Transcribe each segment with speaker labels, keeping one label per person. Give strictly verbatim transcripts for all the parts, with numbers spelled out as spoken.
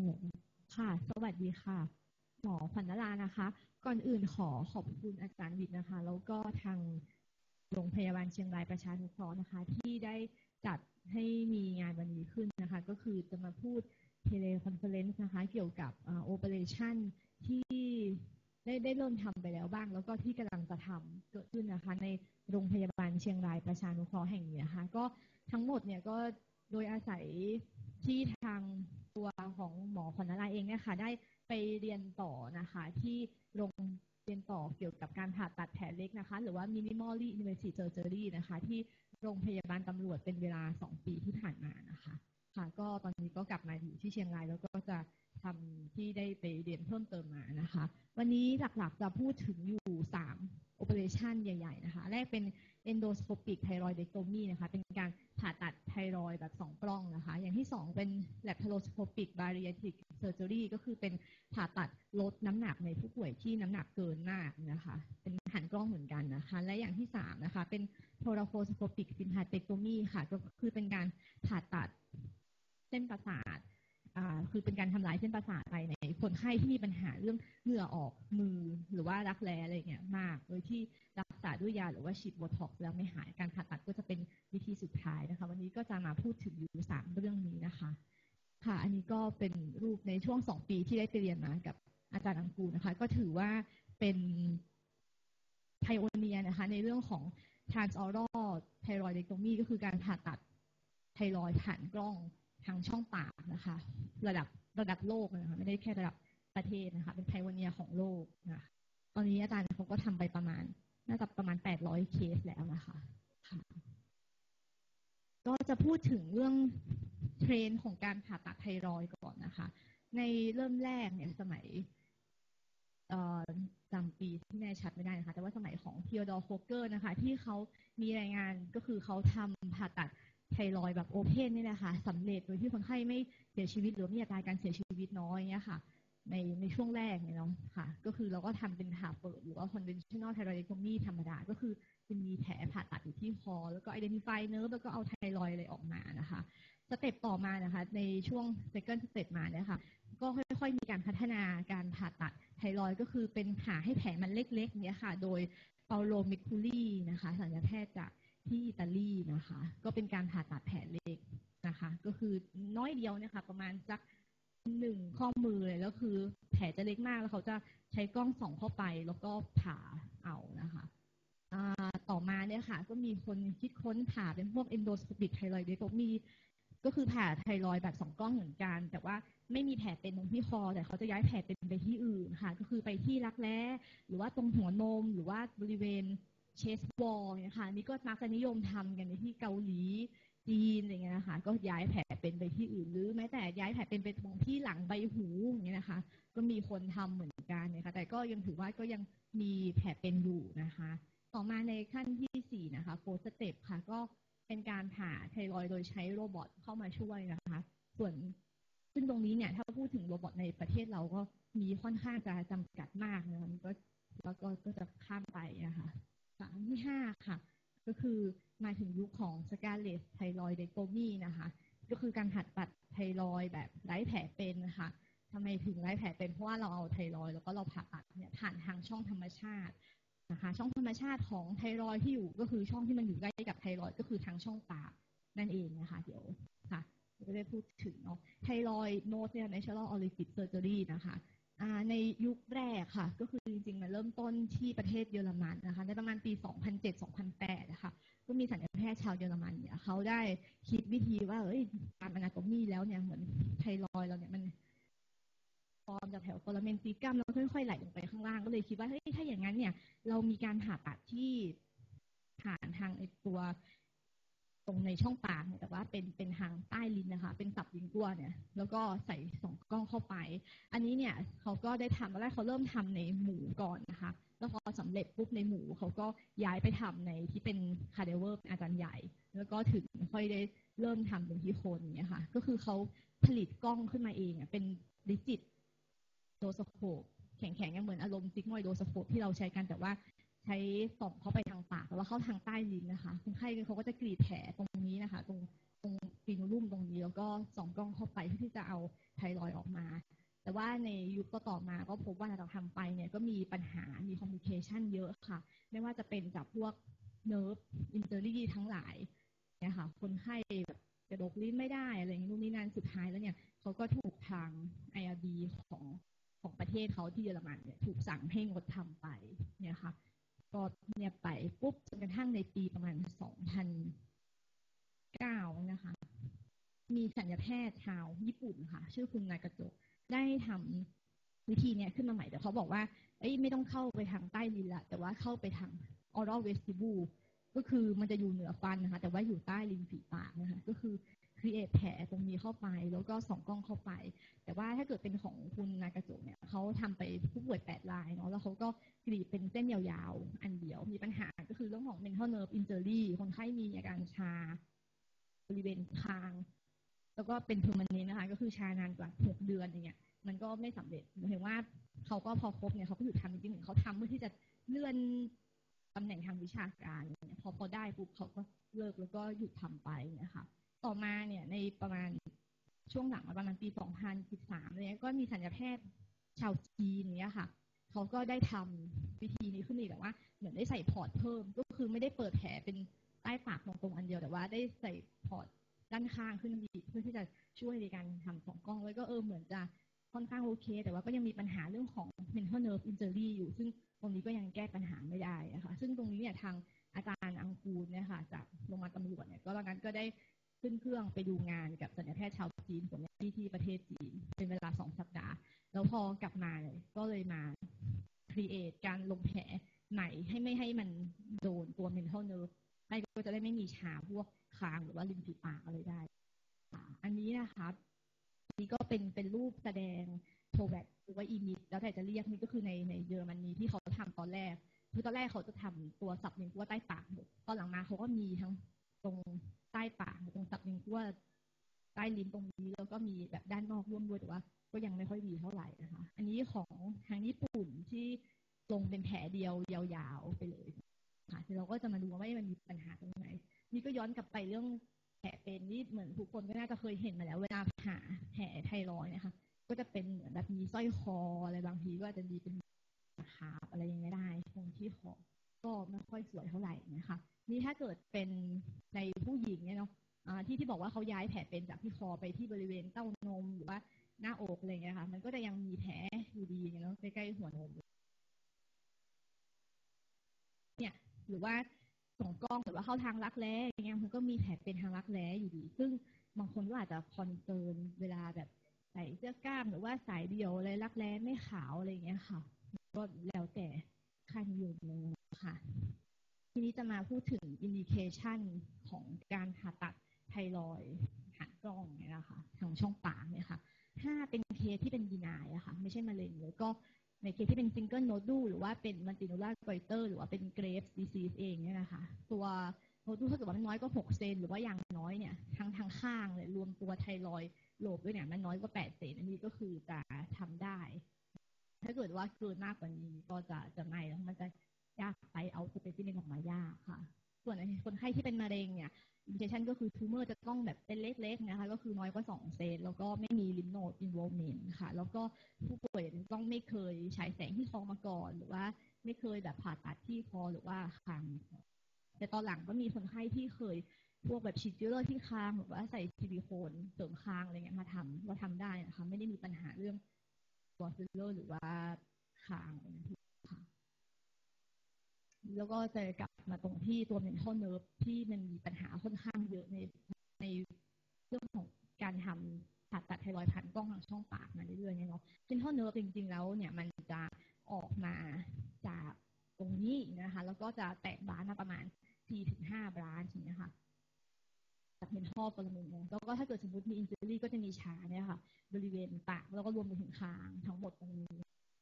Speaker 1: ค่ะสวัสดีค่ะหมอขวัญนรานะคะก่อนอื่นขอขอบคุณอาจารย์วิทย์นะคะแล้วก็ทางโรงพยาบาลเชียงรายประชานุเคราะห์นะคะที่ได้จัดให้มีงานวันนี้ขึ้นนะคะก็คือจะมาพูดเทเลคอนเฟอเรนซ์นะคะเกี่ยวกับโอเปอเรชั่นที่ได้ได้เริ่มทำไปแล้วบ้างแล้วก็ที่กำลังจะทำเกิดขึ้นนะคะในโรงพยาบาลเชียงรายประชานุเคราะห์แห่งนี้นะคะก็ทั้งหมดเนี่ยก็โดยอาศัยที่ทางตัวของหมอขวัญนราเองเนี่ยค่ะได้ไปเรียนต่อนะคะที่โรงเรียนต่อเกี่ยวกับการผ่าตัดแผลเล็กนะคะหรือว่า minimally invasive surgery นะคะที่โรงพยาบาลตำรวจเป็นเวลาสองปีที่ผ่านมานะคะค่ะก็ตอนนี้ก็กลับมาอยู่ที่เชียงรายแล้วก็จะทำที่ได้ไปเรียนเพิ่มเติมมานะคะวันนี้หลักๆจะพูดถึงอยู่สาม operation ใหญ่ๆนะคะแรกเป็น endoscopic thyroidectomy นะคะเป็นการผ่าตัดไทรอยด์แบบสองกล้องนะคะอย่างที่สองเป็น laparoscopic bariatric surgery ก็คือเป็นผ่าตัดลดน้ำหนักในผู้ป่วยที่น้ำหนักเกินมากนะคะเป็นหันกล้องเหมือนกันนะคะและอย่างที่สามนะคะเป็น thoracoscopic sympathectomy ค่ะก็คือเป็นการผ่าตัดเส้นประสาทคือเป็นการทำลายเส้นประสาทไปในคนไข้ที่มีปัญหาเรื่องเหงื่อออกมือหรือว่ารักแร้อะไรเงี้ยมากโดยที่รักษาด้วยยาหรือว่าฉีดโบท็อกซ์แล้วไม่หายการผ่าตัดก็จะเป็นวิธีสุดท้ายนะคะวันนี้ก็จะมาพูดถึงอยู่สามเรื่องนี้นะคะค่ะอันนี้ก็เป็นรูปในช่วงสองปีที่ได้ไปเรียนมากับอาจารย์อังกูนะคะก็ถือว่าเป็นไพโอเนียร์นะคะในเรื่องของ transoral thyroidectomy ก็คือการผ่าตัดไทรอยด์ผ่านกล้องทางช่องปากนะคะระดับระดับโลกนะคะไม่ได้แค่ระดับประเทศนะคะเป็นไพโอเนียร์ของโลกนะคะตอนนี้อาจารย์เขาก็ทำไปประมาณน่าจะประมาณแปดร้อยเคสแล้วนะคะก็จะพูดถึงเรื่องเทรนด์ของการผ่าตัดไทรอยด์ก่อนนะคะในเริ่มแรกเนี่ยสมัยจำปีที่แน่ชัดไม่ได้นะคะแต่ว่าสมัยของทีโอดอร์โคเกอร์นะคะที่เขามีรายงานก็คือเขาทำผ่าตัดไทรอยด์แบบโอเพนนี่นะคะสำเร็จโดยที่คนไข้ไม่เสียชีวิตหรือมีอัตราการเสียชีวิตน้อยเนี่ยค่ะในในช่วงแรกเนี่ยเนาะค่ะก็คือเราก็ทำเป็นผ่าเปิดหรือว่า conventional thyroidectomy ธรรมดาก็คือจะมีแผลผ่าตัดอยู่ที่คอแล้วก็ identify nerve แล้วก็เอาไทรอยด์อะไรออกมานะคะสเต็ปต่อมานะคะในช่วง second step มาเนี่ยค่ะก็ค่อยๆมีการพัฒนาการผ่าตัดไทรอยด์ก็คือเป็นผ่าให้แผลมันเล็กๆเนี่ยค่ะโดยเปาโลมิคูลีนะคะศัลยแพทย์จากที่อิตาลีนะคะก็เป็นการผ่าตัดแผลเล็กนะคะก็คือน้อยเดียวเนี่ยค่ะประมาณสักหนึ่งข้อมือเลยแล้วคือแผลจะเล็กมากแล้วเขาจะใช้กล้องส่องเข้าไปแล้วก็ผ่าเอานะคะต่อมาเนี่ยค่ะก็มีคนคิดค้นผ่าเป็นพวก endoscopic thyroidectomy ก็คือผ่าไทรอยด์แบบสองกล้องเหมือนกันแต่ว่าไม่มีแผลเป็นตรงที่คอแต่เขาจะย้ายแผลเป็นไปที่อื่นค่ะก็คือไปที่รักแร้หรือว่าตรงหัวนมหรือว่าบริเวณเชสวอลนะคะนี่ก็มักจะนิยมทำกันในที่เกาหลีจีนอะไรเงี้ยนะคะก็ย้ายแผลเป็นไปที่อื่นหรือแม้แต่ย้ายแผลเป็นไปตรงที่หลังใบหูอย่างเงี้ยนะคะก็มีคนทำเหมือนกันนะคะแต่ก็ยังถือว่าก็ยังมีแผลเป็นอยู่นะคะต่อมาในขั้นที่สี่นะคะโฟร์สเต็ปค่ะก็เป็นการผ่าไทรอยด์โดยใช้โรบอทเข้ามาช่วยนะคะส่วนซึ่งตรงนี้เนี่ยถ้าพูดถึงโรบอทในประเทศเราก็มีค่อนข้างจะจำกัดมากนะมันก็แล้วก็ก็จะข้ามไปนะคะอันที่ห้าค่ะก็คือมาถึงยุคของสกาเลตไทรอยเดโตมีนะคะก็คือการผ่าตัดไทรอยแบบไร้แผลเป็นนะคะทำไมถึงไร้แผลเป็นเพราะว่าเราเอาไทรอยแล้วก็เราผ่าตัดเนี่ยผ่านทางช่องธรรมชาตินะคะช่องธรรมชาติของไทรอยที่อยู่ก็คือช่องที่มันอยู่ใกล้กับไทรอยก็คือทางช่องปากนั่นเองนะคะเดี๋ยวค่ะจะได้พูดถึงเนาะไทรอยโนดเนี่ย natural origin surgery นะคะในยุคแรกค่ะก็คือจริงๆมันเริ่มต้นที่ประเทศเยอรมันนะคะในประมาณปี สองพันเจ็ด สองพันแปด นะคะก็มีศัลยแพทย์ชาวเยอรมันเนี่ยเขาได้คิดวิธีว่าเอ้ยการอนาโตมีแล้วเนี่ยเหมือนไทรอยเราเนี่ยมันฟอร์มจากแถวโฟลาเมนติกัมแล้วค่อยๆไหลลงไปข้างล่างก็เลยคิดว่าเฮ้ยถ้าอย่างนั้นเนี่ยเรามีการผ่าตัดที่ผ่านทางไอตัวตรงในช่องปากแต่ว่าเป็นเป็นทางใต้ลิ้นนะคะเป็นสับลิงกัวเนี่ยแล้วก็ใส่สองกล้องเข้าไปอันนี้เนี่ยเขาก็ได้ทำตอนแรกเขาเริ่มทำในหมูก่อนนะคะแล้วพอสำเร็จปุ๊บในหมูเขาก็ย้ายไปทำในที่เป็นคาเดเวอร์เป็นอาจารย์ใหญ่แล้วก็ถึงค่อยได้เริ่มทำเป็นที่คนเนี่ยค่ะก็คือเขาผลิตกล้องขึ้นมาเองเป็นดิจิตโดสโคปแข็งๆเหมือนอารมณ์ซิกมอยโดสโคปที่เราใช้กันแต่ว่าใช้ส่องเข้าไปทางปากแล้วเข้าทางใต้ลิ้นนะคะคนไข้เขาก็จะกรีดแผลตรงนี้นะคะตรงตรงฟีนูรุ่มตรงนี้แล้วก็ส่องกล้องเข้าไปเพื่อที่จะเอาไทรอยด์ออกมาว่าในยุคต่อมาก็พบว่าเราทำไปเนี่ยก็มีปัญหามีคอมพลิเคชันเยอะค่ะไม่ว่าจะเป็นจากพวกเนิร์ฟอินเจอรี่ทั้งหลายเนี่ยค่ะคนไข้แบบกระดกลิ้นไม่ได้อะไรอย่างนี้นู่นนี่นั่นสุดท้ายแล้วเนี่ยเขาก็ถูกทาง ไอ อาร์ บี ของของประเทศเขาที่เยอรมันเนี่ยถูกสั่งให้งดทำไปเนี่ยค่ะก็เงียบไปปุ๊บจนกระทั่งในปีประมาณสองพันเก้านะคะมีศัลยแพทย์ชาวญี่ปุ่นค่ะชื่อคุณนากาโจได้ทำวิธีเนี้ยขึ้นมาใหม่แต่เขาบอกว่าเอ้ยไม่ต้องเข้าไปทางใต้ลิ้นละแต่ว่าเข้าไปทาง oral vestibule ก็คือมันจะอยู่เหนือฟันนะคะแต่ว่าอยู่ใต้ริมฝีปากนะคะก็คือครีเอทแผลตรงนี้เข้าไปแล้วก็ส่องกล้องเข้าไปแต่ว่าถ้าเกิดเป็นของคุณนากาโจเนี่ยเขาทำไปผู้ป่วยแปดรายเนาะแล้วเขาก็กรีดเป็นเส้นยาวๆอันเดียวมีปัญหาก็คือเรื่องของ mental nerve injury คนไข้มีอาการชาบริเวณคางแล้วก็เป็น permanent นะคะก็คือชานานกว่าหกเดือนอย่างเงี้ยมันก็ไม่สำเร็จหมายถึงว่าเขาก็พอครบเนี่ยเขาก็หยุดทำจริงๆเขาทำเพื่อที่จะเลื่อนตำแหน่งทางวิชาการเนี่ยพอพอได้ปุ๊บเขาก็เลิกแล้วก็หยุดทำไปนะคะต่อมาเนี่ยในประมาณช่วงหลังประมาณปีสองพันสิบสามเนี่ยก็มีศัลยแพทย์ชาวจีนเนี่ยค่ะเขาก็ได้ทำวิธีนี้ขึ้นอีกแต่ว่าเหมือนได้ใส่พอร์ตเพิ่มก็คือไม่ได้เปิดแผลเป็นใต้ปากตรงๆอันเดียวแต่ว่าได้ใส่พอร์ตด้านข้างขึ้นอีกเพื่อที่จะช่วยในการทำสองกล้องแล้วก็เออเหมือนจะค่อนข้างโอเคแต่ว่าก็ยังมีปัญหาเรื่องของ mental nerve injury อยู่ซึ่งตรงนี้ก็ยังแก้ปัญหาไม่ได้นะคะซึ่งตรงนี้เนี่ยทางอาจารย์อังกูลเนี่ยค่ะจากโรงพยาบาลตำรวจเนี่ยก็ตอนนั้นก็ได้ขึ้นเครื่องไปดูงานกับศัลยแพทย์ชาวจีนคนนี้ที่ประเทศจีนเป็นเวลาสองสัปดาห์แล้วพอกลับมาเลยก็เลยมา create การลงแผลใหม่ให้ไม่ให้มันโดนตัว mental nerve ได้ก็จะได้ไม่มีชาพวกคางหรือว่าริมฝีปากอะไรได้อันนี้นะคะนี่ก็เป็นเป็นรูปแสดงโทแบกหรือว่าอีมิดแล้วแต่จะเรียกนี่ก็คือในในเยอรมนีที่เขาทำตอนแรกคือตอนแรกเขาจะทำตัวสับลิงกัวใต้ปากหมดตอนหลังมาเขาก็มีทั้งตรงใต้ปากตรงสับลิงกัวใต้ลิ้นตรงนี้แล้วก็มีแบบด้านนอกร่วมด้วยแต่ว่าก็ยังไม่ค่อยดีเท่าไหร่นะคะอันนี้ของทางญี่ปุ่นที่ลงเป็นแผลเดียวยาวๆไปเลยค่ะเราก็จะมาดูว่ามันมีปัญหาตรงไหนนี่ก็ย้อนกลับไปเรื่องแผลเป็นนี่เหมือนทุกคนก็น่าจะเคยเห็นมาแล้วเวลาหาแผลไทรอยด์นะคะก็จะเป็นเหมือนแบบมีสร้อยคออะไรบางทีก็อาจจะมีเป็นขาบอะไรอย่างเงี้ยได้ตรงที่คอก็ไม่ค่อยสวยเท่าไหร่นะคะนี่ถ้าเกิดเป็นในผู้หญิงเนี่ยเนาะที่ที่บอกว่าเขาย้ายแผลเป็นจากที่คอไปที่บริเวณเต้านมหรือว่าหน้าอกอะไรเงี้ยค่ะมันก็จะยังมีแผลอยู่ดีเนาะใกล้ๆหัวนมเนี่ยหรือว่าส่องกล้องหรือว่าเข้าทางรักแร้อย่างเงี้ยมันก็มีแผลเป็นทางรักแร้อยู่ดีซึ่งบางคนก็อาจจะคอนเซิร์นเวลาแบบใส่เสื้อกล้ามหรือว่าสายเดี่ยวอะไรรักแร้ไม่ขาวอะไรเงี้ยค่ะก็แล้วแต่ค่านิยมเลยค่ะทีนี้จะมาพูดถึงอินดิเคชันของการผ่าตัดไทรอยด์หางกล้องเนี่ยนะคะทางช่องปากเนี่ยค่ะถ้าเป็นเคสที่เป็นดีนายอะค่ะไม่ใช่มะเร็งเลยก็ในเคสที่เป็นซิงเกิลโนดูหรือว่าเป็นมันติโนลาร์ไกเตอร์หรือว่าเป็นเกรฟส์ดีซีสเองเนี่ยนะคะตัวโนดูถ้าเกิดว่ามันน้อยกว่าหกเซนหรือว่าอย่างน้อยเนี่ยทั้งทางข้างเลยรวมตัวไทรอยด์โลบด้วยเนี่ยมันน้อยกว่าแปดเซนอันนี้ก็คือจะทำได้ถ้าเกิดว่าเกินมากกว่านี้ก็จะจะไม่แล้วมันจะยากไปเอาสเปซิเมนออกมายากค่ะส่วนคนไข้ที่เป็นมะเร็งเนี่ยอินดิเคชันก็คือทูเมอร์จะต้องแบบเป็นเล็กๆนะคะก็คือน้อยกว่าสองเซนแล้วก็ไม่มีลิมโนดอินโวลเมนต์ค่ะแล้วก็ผู้ป่วยต้องไม่เคยฉายแสงที่คอมาก่อนหรือว่าไม่เคยแบบผ่าตัดที่คอหรือว่าคางแต่ตอนหลังก็มีคนไข้ที่เคยพวกแบบฉีดฟิลเลอร์ที่คางหรือว่าใส่ซิลิโคนเสริมคางอะไรเงี้ยมาทำเราทำได้นะคะไม่ได้มีปัญหาเรื่องตัวฟิลเลอร์หรือว่าคางค่ะแล้วก็จะกลับมาตรงที่ตัว mental nerve ที่มันมีปัญหาค่อนข้างเยอะในในเรื่องของการทำผ่าตัดไทรอยด์ผ่านกล้องทางช่องปากมาเรื่อยๆเนี่ยเนาะ mental nerve จริงๆแล้วเนี่ยมันจะออกมาจากตรงนี้นะคะแล้วก็จะแตกบานมาประมาณ สี่ถึงห้า บานอย่างเงี้ยค่ะจากเป็นท่อประมาณนี้แล้วก็ถ้าเกิดสมมติมี injury ก็จะมีชาเนี่ยค่ะบริเวณปากแล้วก็รวมไปถึงคางทั้งหมดตรงนี้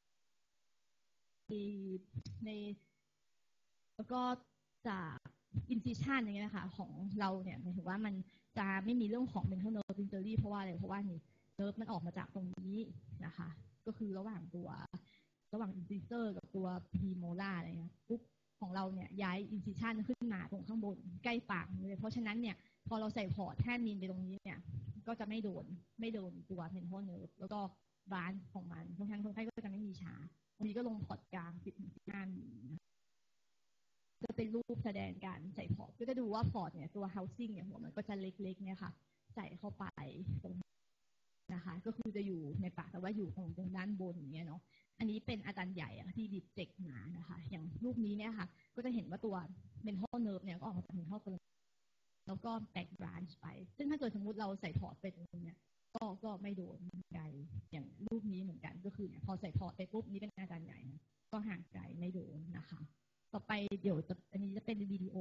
Speaker 1: ในแล้วก็จากอินซิชันอย่างเงี้ยนะคะของเราเนี่ยหมายถึงว่ามันจะไม่มีเรื่องของ mental nerve injury เพราะว่าอะไรเพราะว่านี่เนิร์ฟมันออกมาจากตรงนี้นะคะก็คือระหว่างตัวระหว่างอินซิเซอร์กับตัวพรีโมลาร์อะไรเงี้ยปุ๊บของเราเนี่ยย้ายอินซิชันขึ้นมาตรงข้างบนใกล้ปากเลยเพราะฉะนั้นเนี่ยพอเราใส่พอร์ตแท่นมีนไปตรงนี้เนี่ยก็จะไม่โดนไม่โดนตัว mental nerve แล้วก็บ้านของมันเพราะฉะนั้นคนไข้ก็จะไม่มีชาวันนี้ก็ลงพอร์ตกลางสิบถึงสิบห้ามิลจะเป็นรูปแสดงการใส่พอร์ตก็จะดูว่าพอร์ตเนี่ยตัว housing เนี่ยหัวมันก็จะเล็กๆเนี่ยค่ะใส่เข้าไปตรงนะคะก็คือจะอยู่ในปากแต่ว่าอยู่ตรงตรงด้านบนอย่างเงี้ยเนาะอันนี้เป็นอาจารย์ใหญ่ที่ดิเจกมานะคะอย่างรูปนี้เนี่ยค่ะก็จะเห็นว่าตัวเมนทัลเนิร์ฟเนี่ยก็ออกมาจากเมนทัลแล้วก็แตกบรานช์ไปซึ่งถ้าเกิดสมมุติเราใส่พอร์ตไปตรงนี้ก็ก็ไม่โดนไกลอย่างรูปนี้เหมือนกันก็คือเนี่ยพอใส่พอร์ตไปปุ๊บนี้เป็นอาจารย์ใหญ่ก็ห่างไกลไม่โดนนะคะต่อไปเดี๋ยวอันนี้จะเป็นวิดีโอ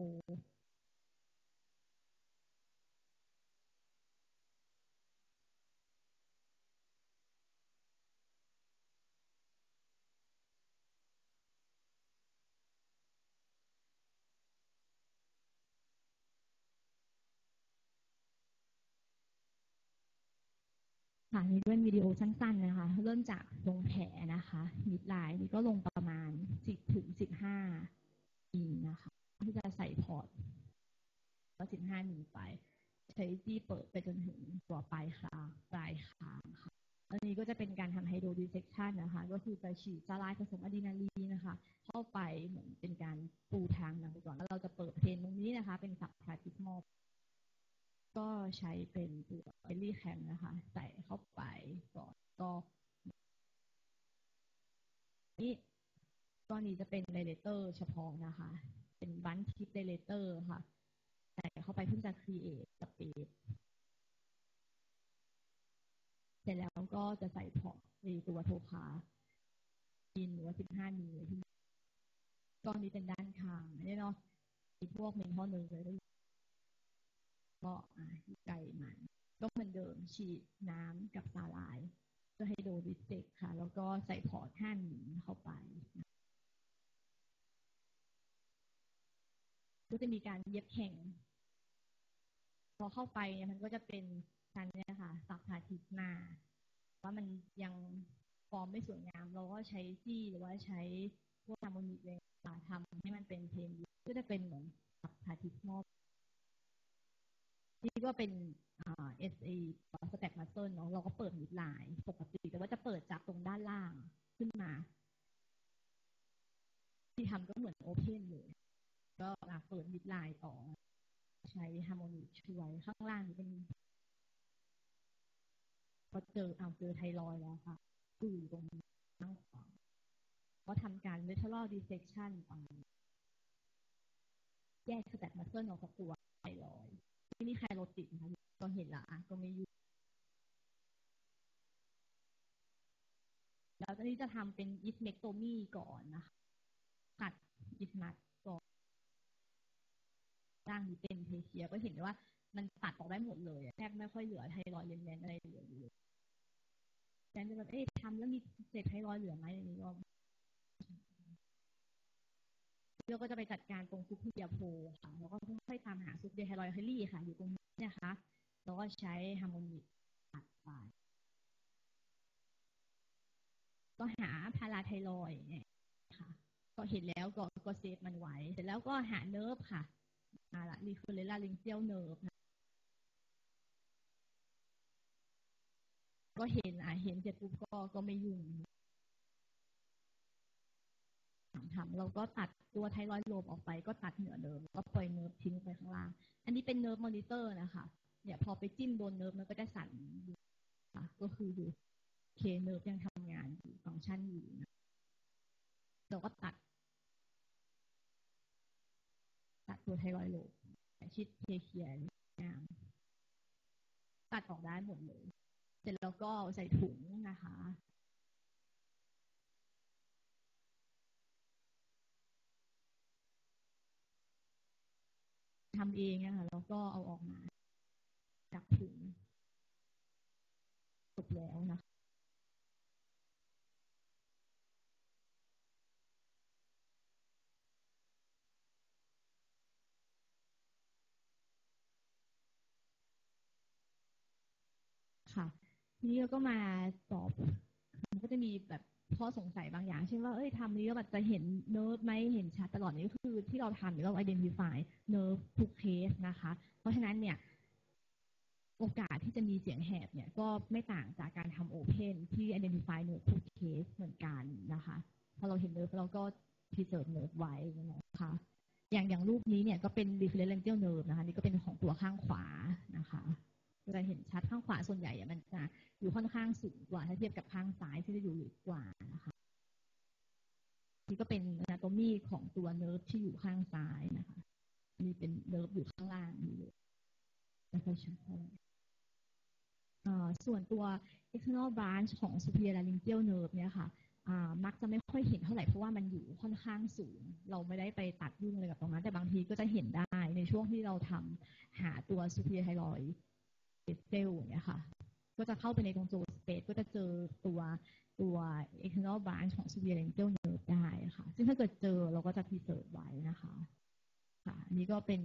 Speaker 1: ค่ะนี่เป็นวิดีโอสั้นๆนะคะเริ่มจากลงแผลนะคะมิดไลน์นี่ก็ลงประมาณสิบถึงสิบห้ามิลนะคะที่จะใส่พอร์ตก็สิบห้ามิลไปใช้จี้เปิดไปจนถึงตัวปลายคางปลายคางค่ะอันนี้ก็จะเป็นการทำไฮโดรดิเซกชันนะคะก็คือจะฉีดสลายผสมอะดรีนาลีนนะคะเข้าไปเหมือนเป็นการปูทางนะก่อนแล้วเราจะเปิดเพนตรงนี้นะคะเป็นสับพาทิสมอลก็ใช้เป็นตัวเอลลี่แคมนะคะใส่เข้าไปก่อนก็นี่ก้อนนี้จะเป็นไดเลเตอร์เฉพาะนะคะเป็นบันทิปไดเลเตอร์ค่ะใส่เข้าไปเพื่อจะ create space เสร็จแล้วก็จะใส่พอร์ตในตัวโทคาอินหรือว่าสิบห้ามิลที่ก้อนนี้เป็นด้านข้างนี่เนาะมีพวกเมนทอลเนอร์เลยก็ไก่มันก็เหมือนเดิมฉีดน้ำกับสาลายเพื่อให้โดดิสเซกค่ะแล้วก็ใส่พอร์ตห้ามิลเข้าไปก็จะมีการเย็บแข่งพอเข้าไปมันก็จะเป็นชั้นเนี่ยค่ะสับพาทิสมาว่ามันยังฟอร์มไม่สวยงามเราก็ใช้จี้หรือว่าใช้พวกทำโมนิเลยทำให้มันเป็นเพนก็จะเป็นเหมือนสับพาทิสมอลนี่ก็เป็นอ่า เอส เอ สแต็กมาสเตอร์เนาะเราก็เปิดมิดไลน์ปกติแต่ว่าจะเปิดจากตรงด้านล่างขึ้นมาที่ทำก็เหมือนโอเพนเลยก็เปิดมิดไลน์ต่อใช้ฮาร์โมนิช่วยข้างล่างเป็นพอเจอเอาเจอไทรอยแล้วค่ะคือตรงข้างขวาก็ทำการ lateral dissection ไปแยกสแต็กมาสเตอร์ออกจากตัวไทรอยที่นี่ใครโรติดนะคะก็เห็นละก็ไม่ยุ่งแล้วตอนนี้จะทำเป็นอิสเมกโตมีก่อนนะคะตัดอิสมัดก่อนร่างนี้เป็นเพเชียก็เห็นว่ามันตัดออกได้หมดเลยแทบไม่ค่อยเหลือไทรอยด์เลนๆอะไรเหลืออยู่แทนจะแบบเอ๊ะทำแล้วมีเศษไทรอยด์เหลือไหมอย่างนี้ก็เราก็จะไปจัดการตรงซุปเปอร์โพค่ะแล้วก็ค่อยตามหาซุปเปอร์ไทรอยด์เฮลี่ค่ะอยู่ตรงนี้นะคะแล้วก็ใช้ฮาร์โมนิกตัดไปก็หาพาราไทรอยด์เนี่ยค่ะก็เห็นแล้วก็ก็เซฟมันไว้เสร็จแล้วก็หาเนิร์ฟค่ะมาละรีเฟอเรล่าลิงเซียลเนิร์ฟก็เห็นอ่ะเห็นเสร็จปุ๊บก็ก็ไม่ยุ่งทำเราก็ตัดตัวไทรอยด์โลบออกไปก็ตัดเหนือเนิร์ฟก็ปล่อยเนิร์ฟทิ้งไปข้างล่างอันนี้เป็นเนิร์ฟมอนิเตอร์นะคะเนี่ยพอไปจิ้มโดนเนิร์ฟมันก็จะสั่นค่ะก็คือดูเคเนิร์ฟยังทำงานอยู่ฟังก์ชันอยู่นะเราก็ตัดตัดตัวไทรอยด์โลบชิดเคเคียร์ตัดออกได้หมดเลยเสร็จแล้วก็ใส่ถุงนะคะทำเองนะคะแล้วก็เอาออกมาจากถุงจบแล้วนะคะค่ะทีนี้เราก็มาตอบมันก็จะมีแบบข้อสงสัยบางอย่างเช่นว่าเอ้ยทำนี้แล้วแบบจะเห็นเนิร์ฟไหมเห็นชัดตลอดนี้ก็คือที่เราทำเรา identify เนิร์ฟทุกเคสนะคะเพราะฉะนั้นเนี่ยโอกาสที่จะมีเสียงแหบเนี่ยก็ไม่ต่างจากการทำ Open ที่ identify nerve ทุก case เหมือนกันนะคะพอเราเห็น nerve เราก็ preserve nerve ไว้นะคะอย่างอย่างรูปนี้เนี่ยก็เป็น referential nerve นะคะนี่ก็เป็นของตัวข้างขวานะคะจะเห็นชัดข้างขวาส่วนใหญ่มันจะอยู่ค่อนข้างสูงกว่าถ้าเทียบกับข้างซ้ายที่จะอยู่ลึกกว่านะคะนี่ก็เป็น anatomy ของตัว nerve ที่อยู่ข้างซ้ายนะคะมีเป็น nerve อยู่ข้างล่างนี่เลยนะคะส่วนตัว external branch ของ superior laryngeal nerve เนี่ยค่ะมักจะไม่ค่อยเห็นเท่าไหร่เพราะว่ามันอยู่ค่อนข้างสูงเราไม่ได้ไปตัดยุ่งเลยกับตรงนั้นแต่บางทีก็จะเห็นได้ในช่วงที่เราทำหาตัว superior thyroid cell เนี่ยค่ะก็จะเข้าไปในตรงโซน space ก็จะเจอตัวตัว external branch ของ superior laryngeal nerve ได้ค่ะซึ่งถ้าเกิดเจอเราก็จะ preserve ไว้นะคะค่ะนี่ก็เป็น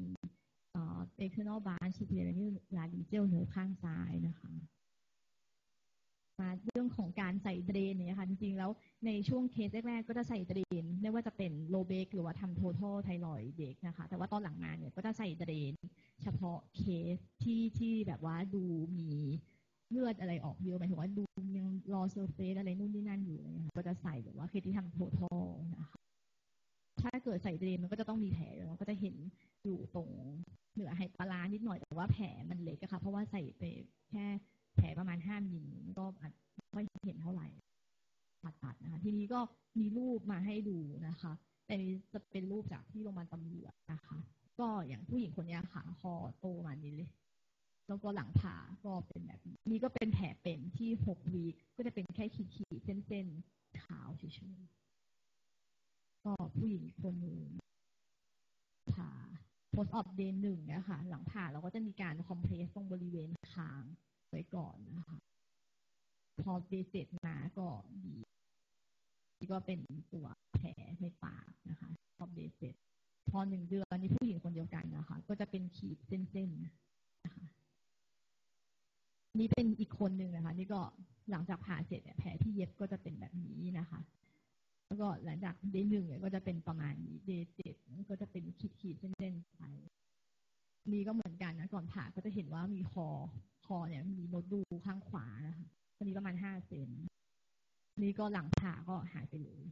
Speaker 1: external branch superior laryngeal nerve ข้างซ้ายนะคะมาเรื่องของการใส่เดรนเนี่ยค่ะจริงๆแล้วในช่วงเคสแรกๆก็จะใส่เดรนไม่ว่าจะเป็นโลเบกหรือว่าทำ total thyroid เด็กนะคะแต่ว่าตอนหลังมาเนี่ยก็จะใส่เดรนเฉพาะเคสที่ที่แบบว่าดูมีเลือดอะไรออกเยอะหมายถึงว่าดูยังรอเซอร์เฟซอะไรนู่นนี่นั่นอยู่เนี่ยก็จะใส่แบบว่าเคสที่ทำ total นะคะถ้าเกิดใส่เดรนมันก็จะต้องมีแผลเราก็จะเห็นอยู่ตรงเหนือไฮปาลานิดหน่อยแต่ว่าแผลมันเล็กอะค่ะเพราะว่าใส่ไปแค่แผลประมาณห้ามิลก็อาจไม่เห็นเท่าไหร่ผ่าตัดนะคะทีนี้ก็มีรูปมาให้ดูนะคะแต่จะเป็นรูปจากที่โรงพยาบาลตำรวจนะคะก็อย่างผู้หญิงคนนี้ค่ะคอโตมานี้เลยแล้วก็หลังผ่าก็เป็นแบบนี้ก็เป็นแผลเป็นที่หกวีคก็จะเป็นแค่ขีดๆเส้นๆขาวเฉยๆก็ผู้หญิงคนนึงผ่า post op day หนึ่งนะคะหลังผ่าเราก็จะมีการคอมเพรสตรงบริเวณคางไว้ก่อนนะคะพอเดเสร็จมาก็ดีก็เป็นตัวแผลในปากนะคะพอเดเสร็จพอหนึ่งเดือนนี่ผู้หญิงคนเดียวกันนะคะก็จะเป็นขีดเส้นๆนะคะนี่เป็นอีกคนหนึ่งนะคะนี่ก็หลังจากผ่าเสร็จแผลที่เย็บก็จะเป็นแบบนี้นะคะแล้วก็หลังจากเดย์หนึ่งก็จะเป็นประมาณนี้เดย์เจ็ดก็จะเป็นขีดๆเส้นๆไปนี่ก็เหมือนกันนะก่อนผ่าก็จะเห็นว่ามีคอคอเนี่ยมีโนดูข้างขวานะคะตอนนี้ประมาณห้าเซนนี่ก็หลังผ่าก็หายไปเลย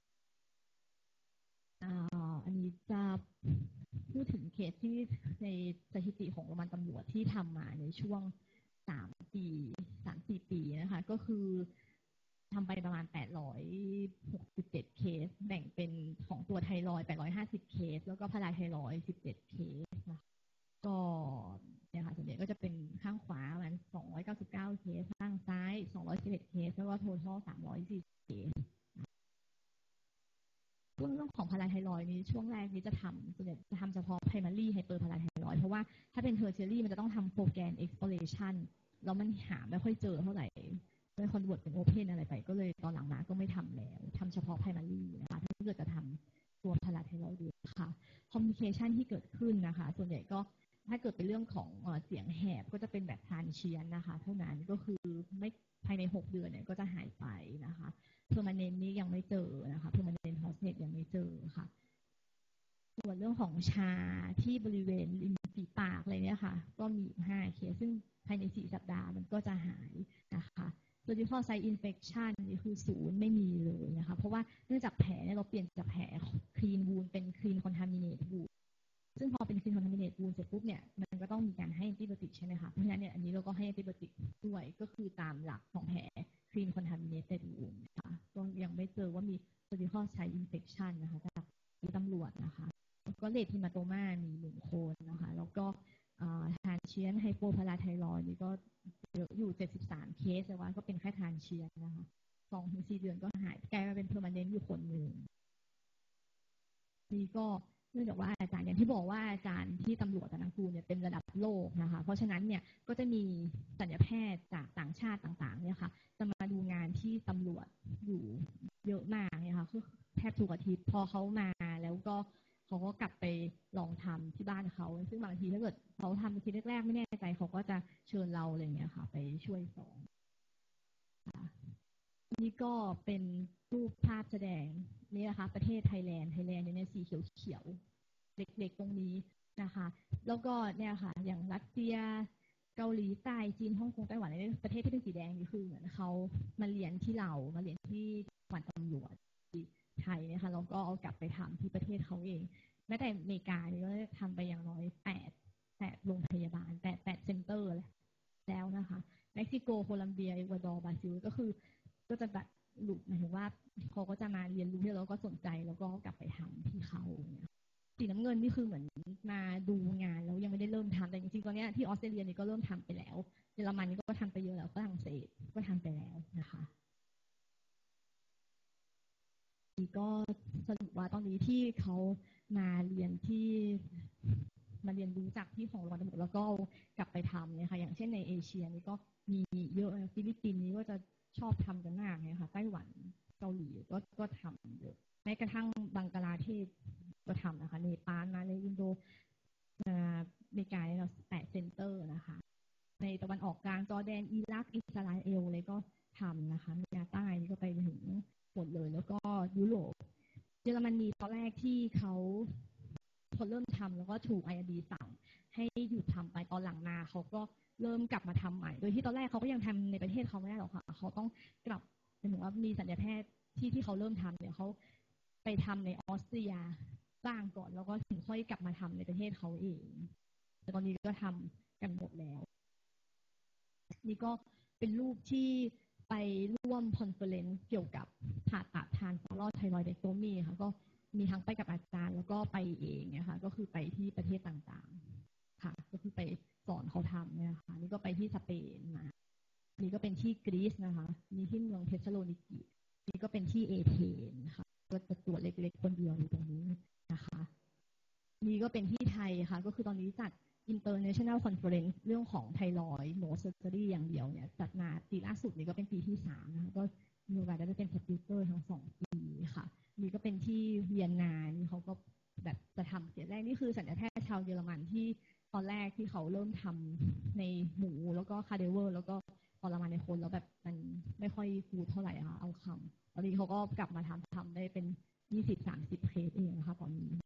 Speaker 1: อันนี้จะพูดถึงเคสที่ในสถิติของโรงพยาบาลตำรวจที่ทำมาในช่วงสามปีสามสี่ปีนะคะก็คือทำไปประมาณแปดร้อยหกสิบเจ็ดเคสแบ่งเป็นของตัวไทรอยด์แปดร้อยห้าสิบเคสแล้วก็พาราไทรอยด์สิบเจ็ดเคสนะก็เนี่ยค่ะส่วนใหญ่ก็จะเป็นข้างขวาประมาณสองร้อยเก้าสิบเก้าเคสข้างซ้ายสองร้อยสิบเอ็ดเคสแล้วก็ total สามร้อยสี่สิบเคสเรื่องของพาราไทรอยด์นี้ช่วงแรกนี้จะทำส่วนใหญ่จะทำเฉพาะ primary hyper พาราไทรอยด์เพราะว่าถ้าเป็น tertiary มันจะต้องทำ program exploration แล้วมันหาไม่ค่อยเจอเท่าไหร่ไม่คอนเวิร์ตเป็น open อะไรไปก็เลยตอนหลังมาก็ไม่ทำแล้วทำเฉพาะ primary นะคะถ้าเกิดจะทำตัวพาราไทรอยด์ค่ะ complication ที่เกิดขึ้นนะคะส่วนใหญ่ก็ถ้าเกิดเป็นเรื่องของเสียงแหบก็จะเป็นแบบทานเชียนนะคะเท่านั้นก็คือไม่ภายในหกเดือนเนี่ยก็จะหายไปนะคะเพอร์มาเนนต์นี้ยังไม่เจอนะคะเพอร์มาเนนต์ฮอสเนตยังไม่เจอค่ะส่วนเรื่องของชาที่บริเวณริมฝีปากอะไรเนี่ยค่ะก็มีห้าเคสซึ่งภายในสี่สัปดาห์มันก็จะหายนะคะsurgical site infection นี่คือศูนย์ไม่มีเลยนะคะเพราะว่าเนื่องจากแผลเนี่ยเราเปลี่ยนจากแผล clean wound เป็น clean contaminate wound ซึ่งพอเป็น clean contaminate wound เสร็จปุ๊บเนี่ยมันก็ต้องมีการให้แอนติไบโอติกใช่ไหมคะเพราะฉะนั้นเนี่ยอันนี้เราก็ให้แอนติไบโอติกด้วยก็คือตามหลักของแผล clean contaminated wound นะคะก็ยังไม่เจอว่ามี surgical site infection นะคะจากตำรวจนะคะก็เลดฮิมาโตมามีหนึ่งคนนะคะแล้วก็ทานเชียนไฮโปพาราไทรอยด์นี่ก็เยอะอยู่เจ็ดสิบสามเคสแต่ว่าก็เป็นแค่ทานเชียนนะคะสองถึงสี่เดือนก็หายกลายมาเป็นเพอร์มาเนนต์อยู่คนหนึ่งนี่ก็เนื่องจากว่าอาจารย์อย่างที่บอกว่าอาจารย์ที่ตำรวจตะนังกูเนี่ยเป็นระดับโลกนะคะเพราะฉะนั้นเนี่ยก็จะมีศัลยแพทย์จากต่างชาติต่างๆเนี่ยค่ะจะมาดูงานที่ตำรวจอยู่เยอะมากเนี่ยค่ะคือแทบทุกอาทิตย์พอเขามาแล้วก็เขาก็กลับไปลองทำที่บ้านเขาซึ่งบางทีถ้าเกิดเขาทำทีแรกๆไม่แน่ใจเขาก็จะเชิญเราอะไรเงี้ยค่ะไปช่วยสอนนี่ก็เป็นรูปภาพแสดงนี่นะคะประเทศไทยแลนด์ไทยแลนด์เนี่ยสีเขียวๆเด็กๆตรงนี้นะคะแล้วก็เนี่ยค่ะอย่างรัสเซียเกาหลีใต้จีนฮ่องกงไต้หวันในประเทศที่เป็นสีแดงนี่คือเหมือนเขามาเรียนที่เรามาเรียนที่จังหวัดตำรวจไทยนะคะแล้วก็เอากลับไปทำที่ประเทศเขาเองแม้แต่อเมริกานี่ก็ทำไปอย่างน้อยแปดแปดโรงพยาบาลแปดแปดเซ็นเตอร์แล้วนะคะเม็กซิโกโคลัมเบียเอกวาดอร์บราซิลก็คือก็จะแบบหลุดหมายถึงว่าเขาก็จะมาเรียนรู้แล้วก็สนใจแล้วก็กลับไปทำที่เขาเนี่ยสีน้ำเงินนี่คือเหมือนมาดูงานแล้วยังไม่ได้เริ่มทำแต่จริงๆตอนนี้ที่ออสเตรเลียนี่ก็เริ่มทำไปแล้วเยอรมันก็ทำไปเยอะแล้วฝรั่งเศสก็ทำไปแล้วนะคะก็สรุปว่าตอนนี้ที่เขามาเรียนที่มาเรียนรู้จากที่ของเราทั้งหมดแล้วก็กลับไปทำเนี่ยค่ะอย่างเช่นในเอเชียนี่ก็มีเยอะฟิลิปปินส์นี่ก็จะชอบทำกันมากเลยค่ะไต้หวันเกาหลีก็ก็ทำเยอะแม้กระทั่งบังกลาเทศก็ทำนะคะเนปาลมาเลอินโดอเมริกาเนี่ยเราแปดเซ็นเตอร์นะคะในตะวันออกกลางจอร์แดนอิรักอิสราเอลเลยก็ทำนะคะอเมริกาใต้นี่ก็ไปถึงหมดเลยแล้วก็ยุโรปเยอรมนีตอนแรกที่เขาพอเริ่มทำแล้วก็ถูก ไอ อาร์ ดี สั่งให้หยุดทำไปตอนหลังมาเขาก็เริ่มกลับมาทำใหม่โดยที่ตอนแรกเขาก็ยังทำในประเทศเขาไม่ได้หรอกค่ะเขาต้องกลับหมายถึงว่ามีสัญญาแพทย์ที่ที่เขาเริ่มทำเนี่ยเขาไปทำในออสเตรียบ้างก่อนแล้วก็ถึงค่อยกลับมาทำในประเทศเขาเองแต่ตอนนี้ก็ทำกันหมดแล้วนี่ก็เป็นรูปที่ไปร่วมคอนเฟอเรนซ์เกี่ยวกับผ่าตัดทานซอลล์ไทรอยด์เดคโตมีค่ะก็มีทั้งไปกับอาจารย์แล้วก็ไปเองนะคะก็คือไปที่ประเทศต่างๆค่ะก็คือไปสอนเขาทำเนี่ยค่ะนี่ก็ไปที่สเปนมานี่ก็เป็นที่กรีซนะคะมีที่เมืองเทสซาโลนิกีนี่ก็เป็นที่เอเธนค่ะก็จะตัวเล็กๆคนเดียวอยู่ตรงนี้นะคะนี่ก็เป็นที่ไทยค่ะก็คือตอนนี้จัด International Conference เรื่องของไทรอยด์ no surgery อย่างเดียวเนี่ยจัดมาปีล่าสุดนี่ก็เป็นปีที่สามนะคะก็มีโอกาสได้เป็นสปีกเกอร์ทั้งสองปีค่ะนี่ก็เป็นที่เวียนนานี่เขาก็แบบจะทำเสียแรกนี่คือสัญญาแพทย์ชาวเยอรมันที่ตอนแรกที่เขาเริ่มทำในหมูแล้วก็คาเดเวอร์แล้วก็ทรมานในคนแล้วแบบมันไม่ค่อยฟูเท่าไหร่ค่ะเอาคำตอนนี้เขาก็กลับมาทำทำได้เป็นยี่สิบสามสิบเคสเองนะคะตอนนี้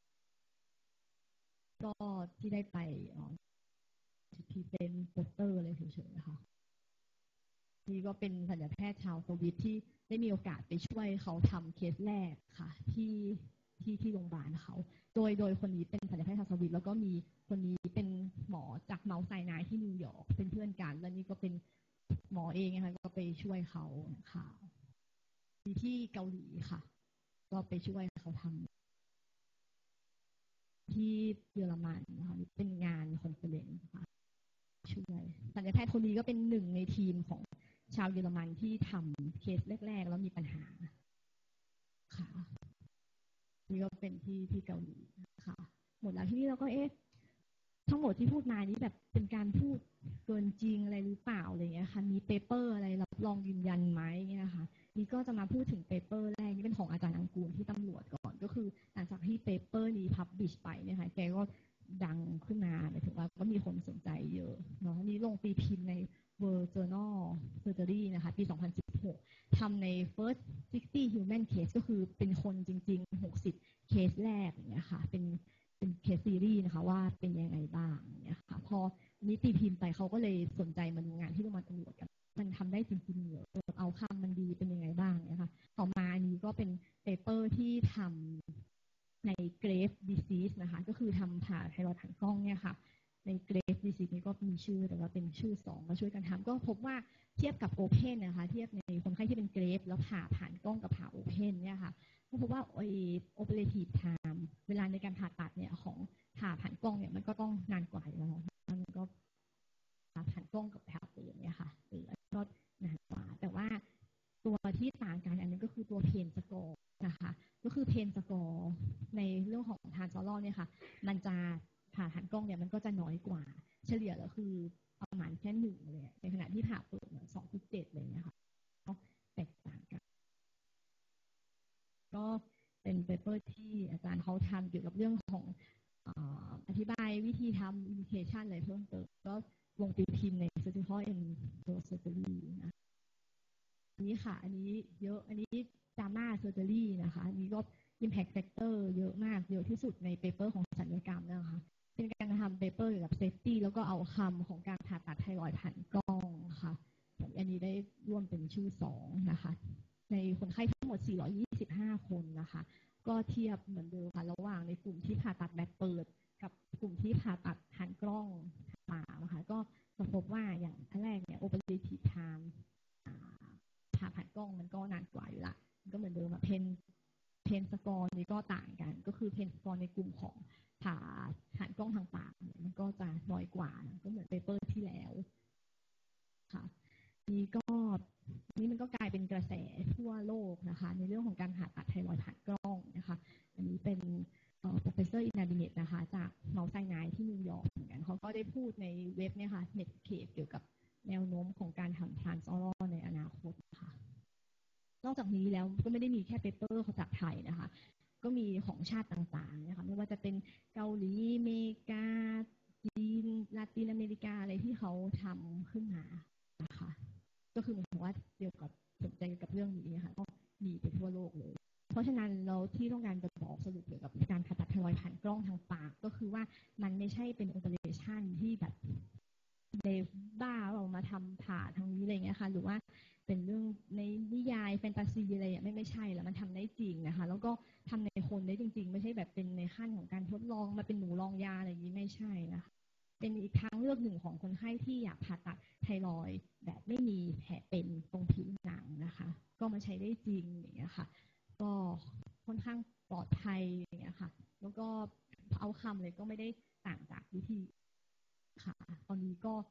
Speaker 1: ก็ที่ได้ไปที่เป็นโปสเตอร์อะไรเฉยๆนะคะนี่ก็เป็นสัญญาแพทย์ชาวสวิตที่ได้มีโอกาสไปช่วยเขาทำเคสแรกค่ะที่ที่ที่โรงพยาบาลเขาโดยโดยคนนี้เป็นสัญญาแพทย์ชาวสวิตแล้วก็มีคนนี้เป็นหมอจากเมาส์ไซนายที่นิวยอร์กเป็นเพื่อนกันแล้วนี่ก็เป็นหมอเองนะคะก็ไปช่วยเขาค่ะที่เกาหลีค่ะก็ไปช่วยเขาทำที่เยอรมันนะคะเป็นงานคอนเฟอเรนซ์ค่ะช่วยสัญญาแพทย์คนนี้ก็เป็นหนึ่งในทีมของชาวเยอรมันที่ทำเคสแรกๆแล้วมีปัญหาค่ะนี่ก็เป็นที่ที่เกาหลีค่ะหมดแล้วที่นี่เราก็เอ๊ะทั้งหมดที่พูดมานี้แบบเป็นการพูดเกินจริงอะไรหรือเปล่าอะไรเงี้ยค่ะมีเปเปอร์อะไรรับรองยืนยันไหมเนี่ยนะคะนี่ก็จะมาพูดถึงเปเปอร์แรกนี่เป็นของอาจารย์อังกูลที่ตำรวจก่อนก็คือหลังจากที่เปเปอร์นี้พับบิชไปเนี่ยค่ะแกก็ดังขึ้นมาหมายถึงว่าก็มีคนสนใจเยอะเนาะนี่ลงตีพิมพ์ใน World Journal Surgery นะคะปีสองพันสิบหกทำใน first sixty human case ก็คือเป็นคนจริงๆหกสิบเคสแรกอย่างเงี้ยค่ะเป็นเป็นเคสซีรีส์นะคะว่าเป็นยังไงบ้างเนี่ยค่ะพอนิติพิมพ์ไปเขาก็เลยสนใจมาดูงานที่โรงพยาบาลตำรวจกันมันทำได้จริงๆเหรอเอาคำมันดีเป็นยังไงบ้างนะคะต่อมาอันนี้ก็เป็นเปเปอร์ที่ทำใน Graves disease นะคะก็คือทำผ่าไทรอยด์ผ่านกล้องเนี่ยค่ะใน Graves disease นี้ก็มีชื่อแต่ว่าเป็นชื่อสองมาช่วยกันทำก็พบว่าเทียบกับ Open นะคะเทียบในคนไข้ที่เป็น Graves แล้วผ่าผ่านกล้องกับผ่า Open เนี่ยค่ะก็พบว่า operative time เวลาในการผ่าตัดเนี่ยของผ่าผ่านกล้องเนี่ยมันก็ต้องนานกว่าอยู่แล้วมันก็ผ่าผ่านกล้องกับผ่าเปิดเนี่ยค่ะเออก็นานกว่าแต่ว่าตัวที่ต่างกันอันนี้ก็คือตัวเพนสกอร์นะคะก็คือเพนสกอร์ในเรื่องของทานซอลล์เนี่ยค่ะมันจะผ่าผ่านกล้องเนี่ยมันก็จะน้อยกว่าเฉลี่ยแล้วคือประมาณแค่หนึ่งเลยในขณะที่ผ่าเปิดเนี่ยสองจุดเจ็ดเลยนะคะก็แตกต่างกันก็เป็นเปเปอร์ที่อาจารย์เขาทำเกี่ยวกับเรื่องของอธิบายวิธีทำอินดิเคชันอะไรเพิ่มเติมก็ลงตีพิมพ์ใน Surgical Endosurgery นะอันนี้ค่ะอันนี้เยอะอันนี้จาม่าเซอร์เจอรี่นะคะอันนี้ก็ impact factor เยอะมากเยอะที่สุดในเปเปอร์ของศัลยกรรมนะคะเป็นการทำเปเปอร์เกี่ยวกับเซฟตี้แล้วก็เอาคำของการผ่าตัดไทรอยด์ผ่านกล้องค่ะอันนี้ได้ร่วมเป็นชื่อสองนะคะในคนไข้ทั้งหมดสี่ร้อยยี่สิบห้าคนนะคะก็เทียบเหมือนเดิมค่ะระหว่างในกลุ่มที่ผ่าตัดแบบเปิดกับกลุ่มที่ผ่าตัดผ่านกล้องผ่านะคะก็จะพบว่าอย่างอันแรกเนี่ย operative time ผ่าผ่านกล้องมันก็นานกว่าอยู่ละก็เหมือนเดิมเพนเพนสกอร์นี้ก็ต่างกันก็คือเพนสกอร์ในกลุ่มของผ่าผ่านกล้องทางปากมันก็จะน้อยกว่าก็เหมือนเปเปอร์ที่แล้วค่ะนี่ก็นี่มันก็กลายเป็นกระแสทั่วโลกนะคะในเรื่องของการผ่าตัดไทรอยด์ผ่านกล้องนะคะอันนี้เป็นเอ่อ professor Inadinet นะคะจากเมาส์ไซนายที่นิวยอร์กเหมือนกันเขาก็ได้พูดในเว็บเนี่ยค่ะ Netscape เกี่ยวกับแนวโน้มของการทำ Transoral ในอนาคตค่ะนอกจากนี้แล้วก็ไม่ได้มีแค่เปเปอร์จากไทยนะคะก็มีของชาติต่างๆนะคะไม่ว่าจะเป็นเกาหลีอเมริกาจีนลาตินอเมริกาอะไรที่เขาทำขึ้นมานะคะก็คือหมายถึงว่าเกี่ยวกับสนใจกับเรื่องนี้นะคะก็มีไปทั่วโลกเลยเพราะฉะนั้นเราที่ต้องการจะบอกสรุปเกี่ยวกับการผ่าตัดไทรอยด์ผ่านกล้องทางปากก็คือว่ามันไม่ใช่เป็นโอเปอเรชั่นที่แบบเลวบ้าเรามาทำผ่าทางนี้อะไรเงี้ยค่ะหรือว่าเป็นเรื่องในนิยายแฟนตาซีอะไรอ่ะไม่ไม่ใช่แล้วมันทำได้จริงนะคะแล้วก็ทำในคนได้จริงๆไม่ใช่แบบเป็นในขั้นของการทดลองมาเป็นหนูลองยาอะไรอย่างนี้ไม่ใช่นะคะเป็นอีกทางเลือกหนึ่งของคนไข้ที่อยากผ่าตัดไทรอยด์แบบไม่มีแผลเป็นตรงผิวหนังนะคะก็มาใช้ได้จริงอย่างเงี้ยค่ะก็ค่อนข้างปลอดภัยอย่างเงี้ยค่ะแล้วก็เอาคำเลยก็ไม่ได้ต่างจากวิธีค่ะตอนนี้ก็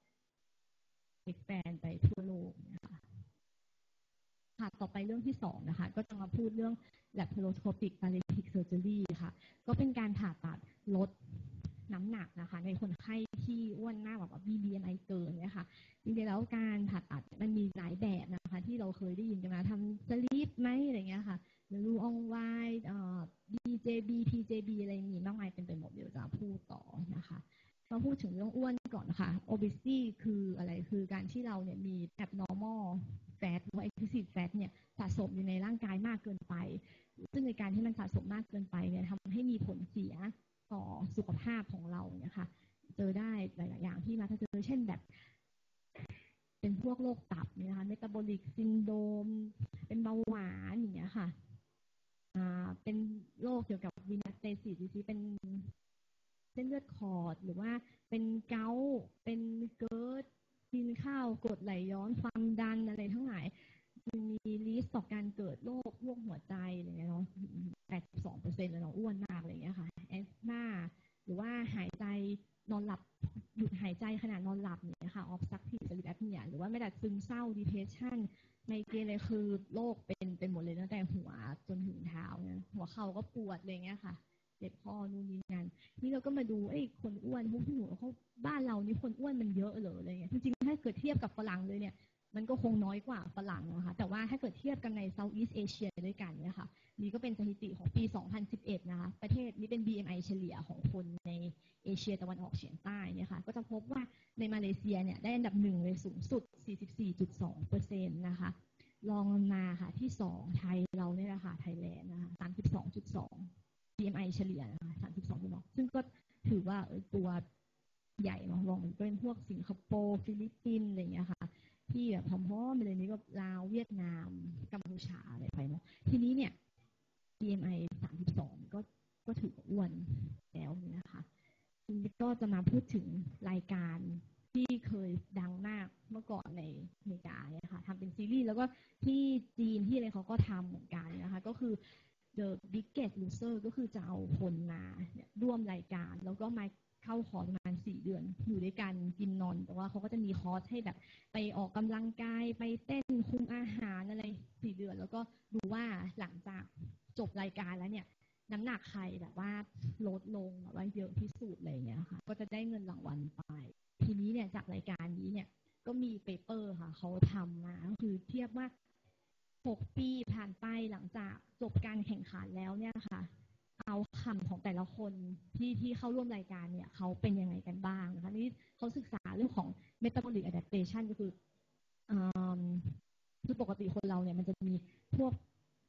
Speaker 1: expand ไปทั่วโลกนะคะค่ะต่อไปเรื่องที่สองนะคะก็จะมาพูดเรื่อง laparoscopic bariatric surgery ค่ะก็เป็นการผ่าตัดลดน้ำหนักนะคะในคนไข้ที่อ้วนมากแบบว่า บี เอ็ม ไอ เกินเนี่ยค่ะจริงๆแล้วการผ่าตัดมันมีหลายแบบนะคะที่เราเคยได้ยินกันมาทำสลีปไหมอะไรเงี้ยค่ะหรือรูอองไวด์เอ่อ บี เจ บี พี เจ บี อะไรมีมากมายเป็นไปหมดเดี๋ยวจะพูดต่อนะคะมาพูดถึงเรื่องอ้วนก่อนนะคะ obesity คืออะไรคือการที่เราเนี่ยมี abnormal fat หรือว่า excessive fat เนี่ยสะสมอยู่ในร่างกายมากเกินไปซึ่งในการที่มันสะสมมากเกินไปเนี่ยทำให้มีผลเสียต่อสุขภาพของเราเนี่ยค่ะเจอได้หลายๆอย่างที่มาถ้าเจอเช่นแบบเป็นพวกโรคตับเนี่ยนะคะ metabolic syndrome เป็นเบาหวานอย่างเงี้ยค่ะอ่าเป็นโรคเกี่ยวกับ venous stasis ที่เป็นเส้นเลือดขอดหรือว่าเป็นเกาต์เป็นเกิร์ดกินข้าวกรดไหลย้อนความดันอะไรทั้งหลายมีริสก์ต่อการเกิดโรคพวกหัวใจอะไรเงี้ยเนาะ แปดสิบสองเปอร์เซ็นต์ เลยเนาะอ้วนมากอะไรเงี้ยค่ะแอสมาหรือว่าหายใจนอนหลับหยุดหายใจขณะนอนหลับเนี่ยค่ะ obstructive sleep apnea หรือว่าไม่ดัดซึมเศร้า depression ไมเกรนอะไรคือโรคเป็นเป็นหมดเลยตั้งแต่หัวจนถึงเท้าเนี่ยหัวเข่าก็ปวดอะไรเงี้ยค่ะเจ็บคอนู่นนี่นั่นนี่เราก็มาดูไอ้คนอ้วนพวกที่หนูเขาบ้านเรานี่คนอ้วนมันเยอะเหรออะไรเงี้ยจริงๆถ้าเกิดเทียบกับฝรั่งเลยเนี่ยมันก็คงน้อยกว่าฝรั่งนะคะแต่ว่าถ้าเกิดเทียบกันใน Southeast Asia ด้วยกันเนี่ยค่ะนี่ก็เป็นสถิติของปีสองพันสิบเอ็ดนะคะประเทศนี้เป็น บี เอ็ม ไอ เฉลี่ยของคนในเอเชียตะวันออกเฉียงใต้เนี่ยค่ะก็จะพบว่าในมาเลเซียเนี่ยได้อันดับหนึ่งเลยสูงสุด สี่สิบสี่จุดสองเปอร์เซ็นต์ นะคะรองมาค่ะที่สองไทยเราเนี่ยแหละค่ะไทยแลนด์นะคะ สามสิบสองจุดสอง บี เอ็ม ไอ เฉลี่ยนะคะ สามสิบสองจุดสอง ซึ่งก็ถือว่าตัวใหญ่เนาะรองเป็นพวกสิงคโปร์ฟิลิปปินส์อะไรอย่างเงี้ยค่ะที่แบบพร้อมๆไปเลยนี้ก็ลาวเวียดนามกัมพูชาอะไรไปเนาะทีนี้เนี่ย บี เอ็ม ไอ สามสิบสองก็ก็ถือว่าอ้วนแล้วนะคะก็จะมาพูดถึงรายการที่เคยดังมากเมื่อก่อนในอเมริกาเนี่ยค่ะทำเป็นซีรีส์แล้วก็ที่จีนที่อะไรเขาก็ทำเหมือนกันนะคะก็คือ The Biggest Loser ก็คือจะเอาคนมาร่วมรายการแล้วก็มาเข้าคอร์สประมาณสี่เดือนอยู่ด้วยกันกินนอนแต่ว่าเขาก็จะมีคอร์สให้แบบไปออกกำลังกายไปเต้นคุมอาหารอะไรสี่เดือนแล้วก็ดูว่าหลังจากจบรายการแล้วเนี่ยน้ำหนักใครแบบว่าลดลงแบบว่าเยอะที่สุดอะไรอย่างเงี้ยค่ะก็จะได้เงินรางวัลไปทีนี้เนี่ยจากรายการนี้เนี่ยก็มีเปเปอร์ค่ะเขาทำมาก็คือเทียบว่าหกปีผ่านไปหลังจากจบการแข่งขันแล้วเนี่ยค่ะเอาคำของแต่ละคนที่ที่เข้าร่วมรายการเนี่ยเขาเป็นยังไงกันบ้างนะคะนี่เขาศึกษาเรื่องของ metabolic adaptation ก็คือคือปกติคนเราเนี่ยมันจะมีพวกแบบ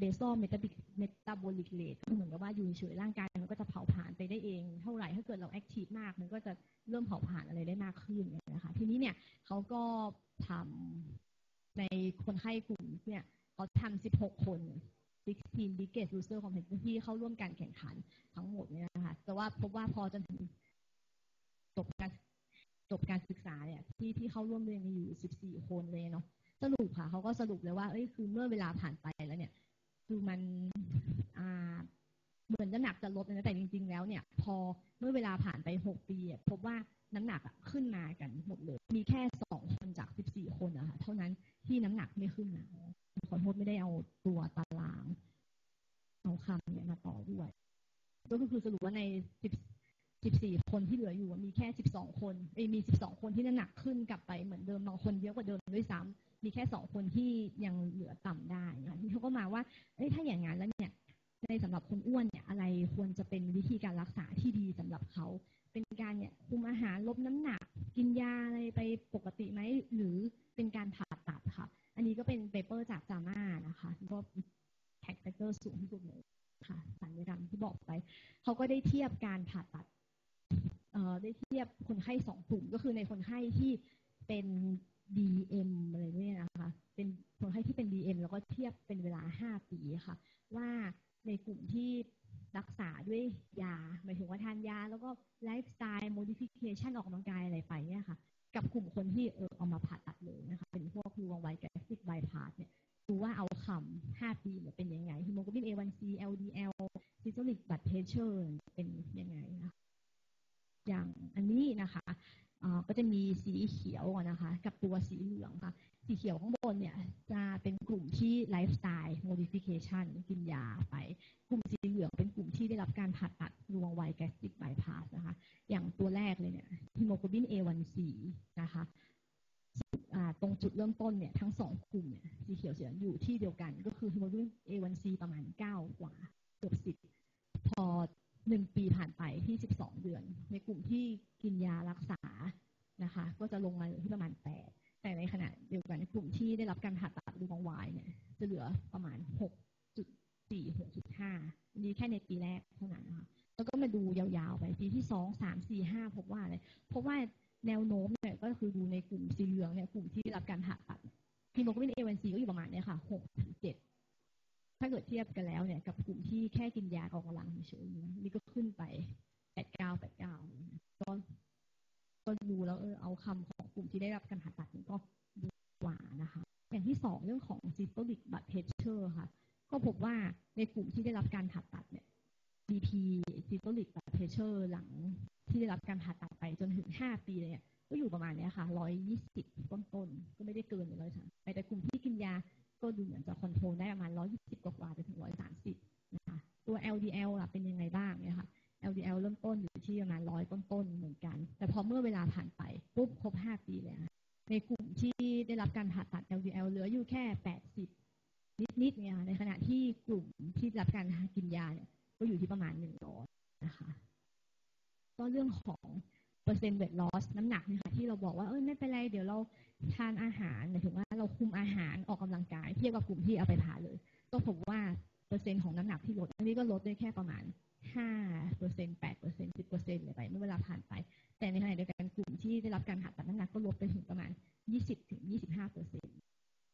Speaker 1: เบซอลเมตาบิกเมตาบอลิกเรทก็เหมือนกับว่าอยู่เฉยร่างกายมันก็จะเผาผลาญไปได้เองเท่าไหร่ถ้าเกิดเราแอคทีฟมากมันก็จะเริ่มเผาผลาญอะไรได้มากขึ้นนะคะทีนี้เนี่ยเขาก็ทำในคนไข้กลุ่มเนี่ยเขาทำสิบหกคนสิบหก biggest user competition ที่เข้าร่วมการแข่งขันทั้งหมดเนี่ยนะคะแต่ว่าพบว่าพอจนถึงจบการจบการศึกษาเนี่ยที่ที่เข้าร่วมเรียนมีอยู่สิบสี่คนเลยเนาะสรุปค่ะเขาก็สรุปเลยว่าเอ้ยคือเมื่อเวลาผ่านไปแล้วเนี่ยคือมันอ่าเหมือนน้ำหนักจะลดนะแต่จริงๆแล้วเนี่ยพอเมื่อเวลาผ่านไปหกปีพบว่าน้ำหนักขึ้นมากันหมดเลยมีแค่สองคนจากสิบสี่คนนะคะเท่านั้นที่น้ำหนักไม่ขึ้นมาขอโทษไม่ได้เอาตัวตารางเอาคำเนี่ยมาต่อด้วยก็คือสรุปว่าในสิบ สิบสี่คนที่เหลืออยู่มีแค่สิบสองคนเอ้ยมีสิบสองคนที่น้ำหนักขึ้นกลับไปเหมือนเดิมบางคนเยอะกว่าเดิมด้วยซ้ำมีแค่สองคนที่ยังเหลือต่ำได้นะที่เขาก็มาว่าเอ้ยถ้าอย่างนั้นแล้วเนี่ยในสำหรับคนอ้วนเนี่ยอะไรควรจะเป็นวิธีการรักษาที่ดีสำหรับเขาเป็นการเนี่ยคุมอาหารลดน้ำหนักกินยาอะไรไปปกติไหมหรือเป็นการผ่าตัดค่ะอันนี้ก็เป็นเปเปอร์จากจาม่านะคะก็แท็กแฟกเตอร์สูงที่สุดเลยค่ะสัญญกรรมที่บอกไปเขาก็ได้เทียบการผ่าตัดได้เทียบคนไข้สองกลุ่มก็คือในคนไข้ที่เป็น ดี เอ็ม อะไรเนี่ยนะคะเป็นคนไข้ที่เป็น ดี เอ็ม แล้วก็เทียบเป็นเวลาห้าปีค่ะว่าในกลุ่มที่รักษาด้วยยาหมายถึงว่าทานยาแล้วก็ไลฟ์สไตล์โมดิฟิเคชันออกกำลังกายอะไรไปเนี่ยค่ะกับกลุ่มคนที่เออเอามาผ่าตัดเลยนะคะเป็นพวกรูวงไวแกสติกไบพาสเนี่ยดูว่าเอาคำห้าปีเนี่ยเป็นยังไงฮีโมโกลบิน เอ วัน ซี แอล ดี แอล systolic blood pressure เป็นยังไงนะคะอย่างอันนี้นะคะก็จะมีสีเขียวนะคะกับตัวสีเหลืองค่ะสีเขียวข้างบนเนี่ยจะเป็นกลุ่มที่ไลฟ์สไตล์โมดิฟิเคชันกินยาไปกลุ่มสีเหลืองเป็นกลุ่มที่ได้รับการผ่าตัดรวงไวแกสติกไบพาสนะคะอย่างตัวแรกเลยเนี่ยฮีโมโกลบิน เอ วัน ซี นะคะตรงจุดเริ่มต้นเนี่ยทั้งสองกลุ่มเนี่ยสีเขียวสีเหลืองอยู่ที่เดียวกันก็คือฮีโมโกลบิน เอ วัน ซี ประมาณเก้ากว่าเกือบสิบพอหนึ่งปีผ่านไปที่สิบสองเดือนในกลุ่มที่กินยารักษานะคะก็จะลงมาเหลือที่ประมาณแปดแต่ในขณะเดียวกันในกลุ่มที่ได้รับการผ่าตัดรูวงไวเนี่ยจะเหลือประมาณ หกจุดสี่ หกจุดห้า นี่แค่ในปีแรกเท่านั้นนะคะแล้วก็มาดูยาวๆไปปีที่สอง สาม สี่ ห้าพบว่าอะไรพบว่าแนวโน้มเนี่ยก็คือดูในกลุ่มสีเหลืองเนี่ยกลุ่มที่ได้รับการผ่าตัดฮีโมโกลบิน เอ วัน ซี ก็อยู่ประมาณนี้ค่ะ หกถึงเจ็ดถ้าเกิดเทียบกันแล้วเนี่ยกับกลุ่มที่แค่กินยาออกกำลังเฉยๆนี่ก็ขึ้นไปแปด เก้า แปด เก้าก็ก็ดูแล้วเออเอาคำของกลุ่มที่ได้รับการผ่าตัดนี่ก็ดีกว่านะคะอย่างที่สองเรื่องของ systolic blood pressure ค่ะก็พบว่าในกลุ่มที่ได้รับการผ่าตัดเนี่ย บี พี systolic blood pressure หลังที่ได้รับการผ่าตัดไปจนถึงห้าปีเนี่ยก็อยู่ประมาณนี้ค่ะหนึ่งร้อยยี่สิบต้นๆก็ไม่ได้เกินเลยค่ะแต่กลุ่มที่กินยาก็ดูเหมือนจะคอนโทรลได้ประมาณหนึ่งร้อยยี่สิบกว่าๆไปถึงหนึ่งร้อยสามสิบนะคะตัว แอล ดี แอล ล่ะเป็นยังไงบ้างเนี่ยค่ะ แอล ดี แอล เริ่มต้นอยู่ที่ประมาณหนึ่งร้อยต้นๆเหมือนกันแต่พอเมื่อเวลาผ่านไปปุ๊บครบห้าปีแล้วในกลุ่มที่ได้รับการผ่าตัด แอล ดี แอล เหลืออยู่แค่แปดสิบนิดๆเนี่ยในขณะที่กลุ่มที่รับการกินยาเนี่ยก็อยู่ที่ประมาณหนึ่งร้อยนะคะก็เรื่องของเปอร์เซ็นต์ weight loss น้ำหนักนะคะที่เราบอกว่าเออไม่เป็นไรเดี๋ยวเราทานอาหารหมายถึงว่าเราคุมอาหารออกกำลังกายเทียบกับกลุ่มที่เอาไปผ่าเลยก็พบว่าเปอร์เซ็นต์ของน้ำหนักที่ลดอันนี้ก็ลดได้แค่ประมาณห้าเปอร์เซ็นต์ แปดเปอร์เซ็นต์ สิบเปอร์เซ็นต์เลยไปเมื่อเวลาผ่านไปแต่ในขณะเดียวกันกลุ่มที่ได้รับการผ่าตัดน้ำหนักก็ลดไปถึงประมาณ ยี่สิบถึงยี่สิบห้าเปอร์เซ็นต์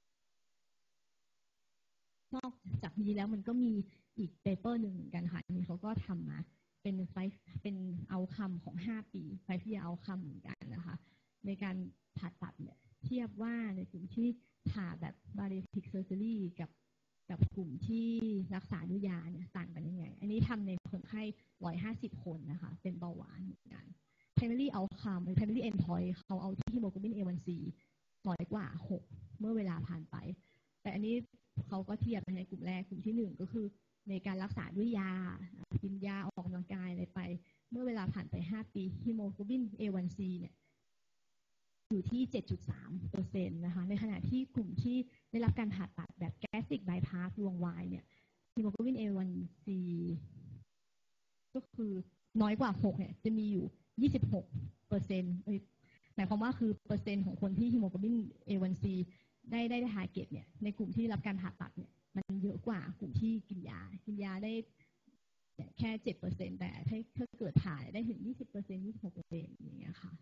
Speaker 1: นอกจากนี้แล้วมันก็มีอีกเปเปอร์หนึ่งเหมือนกันค่ะนี่เขาก็ทำมาเป็นไฟเป็นเอาคำของห้าปีไฟที่เอาคำเหมือนกันนะคะในการผ่าตัดเนี่ยเทียบว่าในกลุ่มที่ผ่าแบบ bariatric surgery กับกับกลุ่มที่รักษาด้วยยาเนี่ยต่างกันยังไงอันนี้ทำในคนไข้หนึ่งร้อยห้าสิบคนนะคะเป็นเบาหวานเหมือนกัน primary outcome primary endpoint เขาเอาที่ hemoglobin เอ วัน ซี น้อยกว่าหกเมื่อเวลาผ่านไปแต่อันนี้เขาก็เทียบในกลุ่มแรกกลุ่มที่หนึ่งก็คือในการรักษาด้วยยากินยาออกกำลังกายอะไรไปเมื่อเวลาผ่านไปห้าปีฮีโมโกลบิน เอ วัน ซี เนี่ยอยู่ที่ เจ็ดจุดสาม เปอร์เซ็นต์ นะคะในขณะที่กลุ่มที่ได้รับการผ่าตัดแบบแกสติกไบพาสรวงวายเนี่ยฮีโมโกลบิน เอ วัน ซี ก็คือน้อยกว่าหกเนี่ยจะมีอยู่ ยี่สิบหกเปอร์เซ็นต์ หมายความว่าคือเปอร์เซ็นต์ของคนที่ฮีโมโกลบิน เอ วัน ซี ได้ได้ทาร์เก็ตเนี่ยในกลุ่มที่รับการผ่าตัดเนี่ยมันเยอะกว่ากลุ่มที่กินยากินยาได้แค่เจ็ดเปอร์เซ็นต์แต่ถ้าเกิดผ่าได้ถึงยี่สิบเปอร์เซ็นต์ยี่สิบหกเปอร์เซ็นต์อย่างเงี้ยค่ะ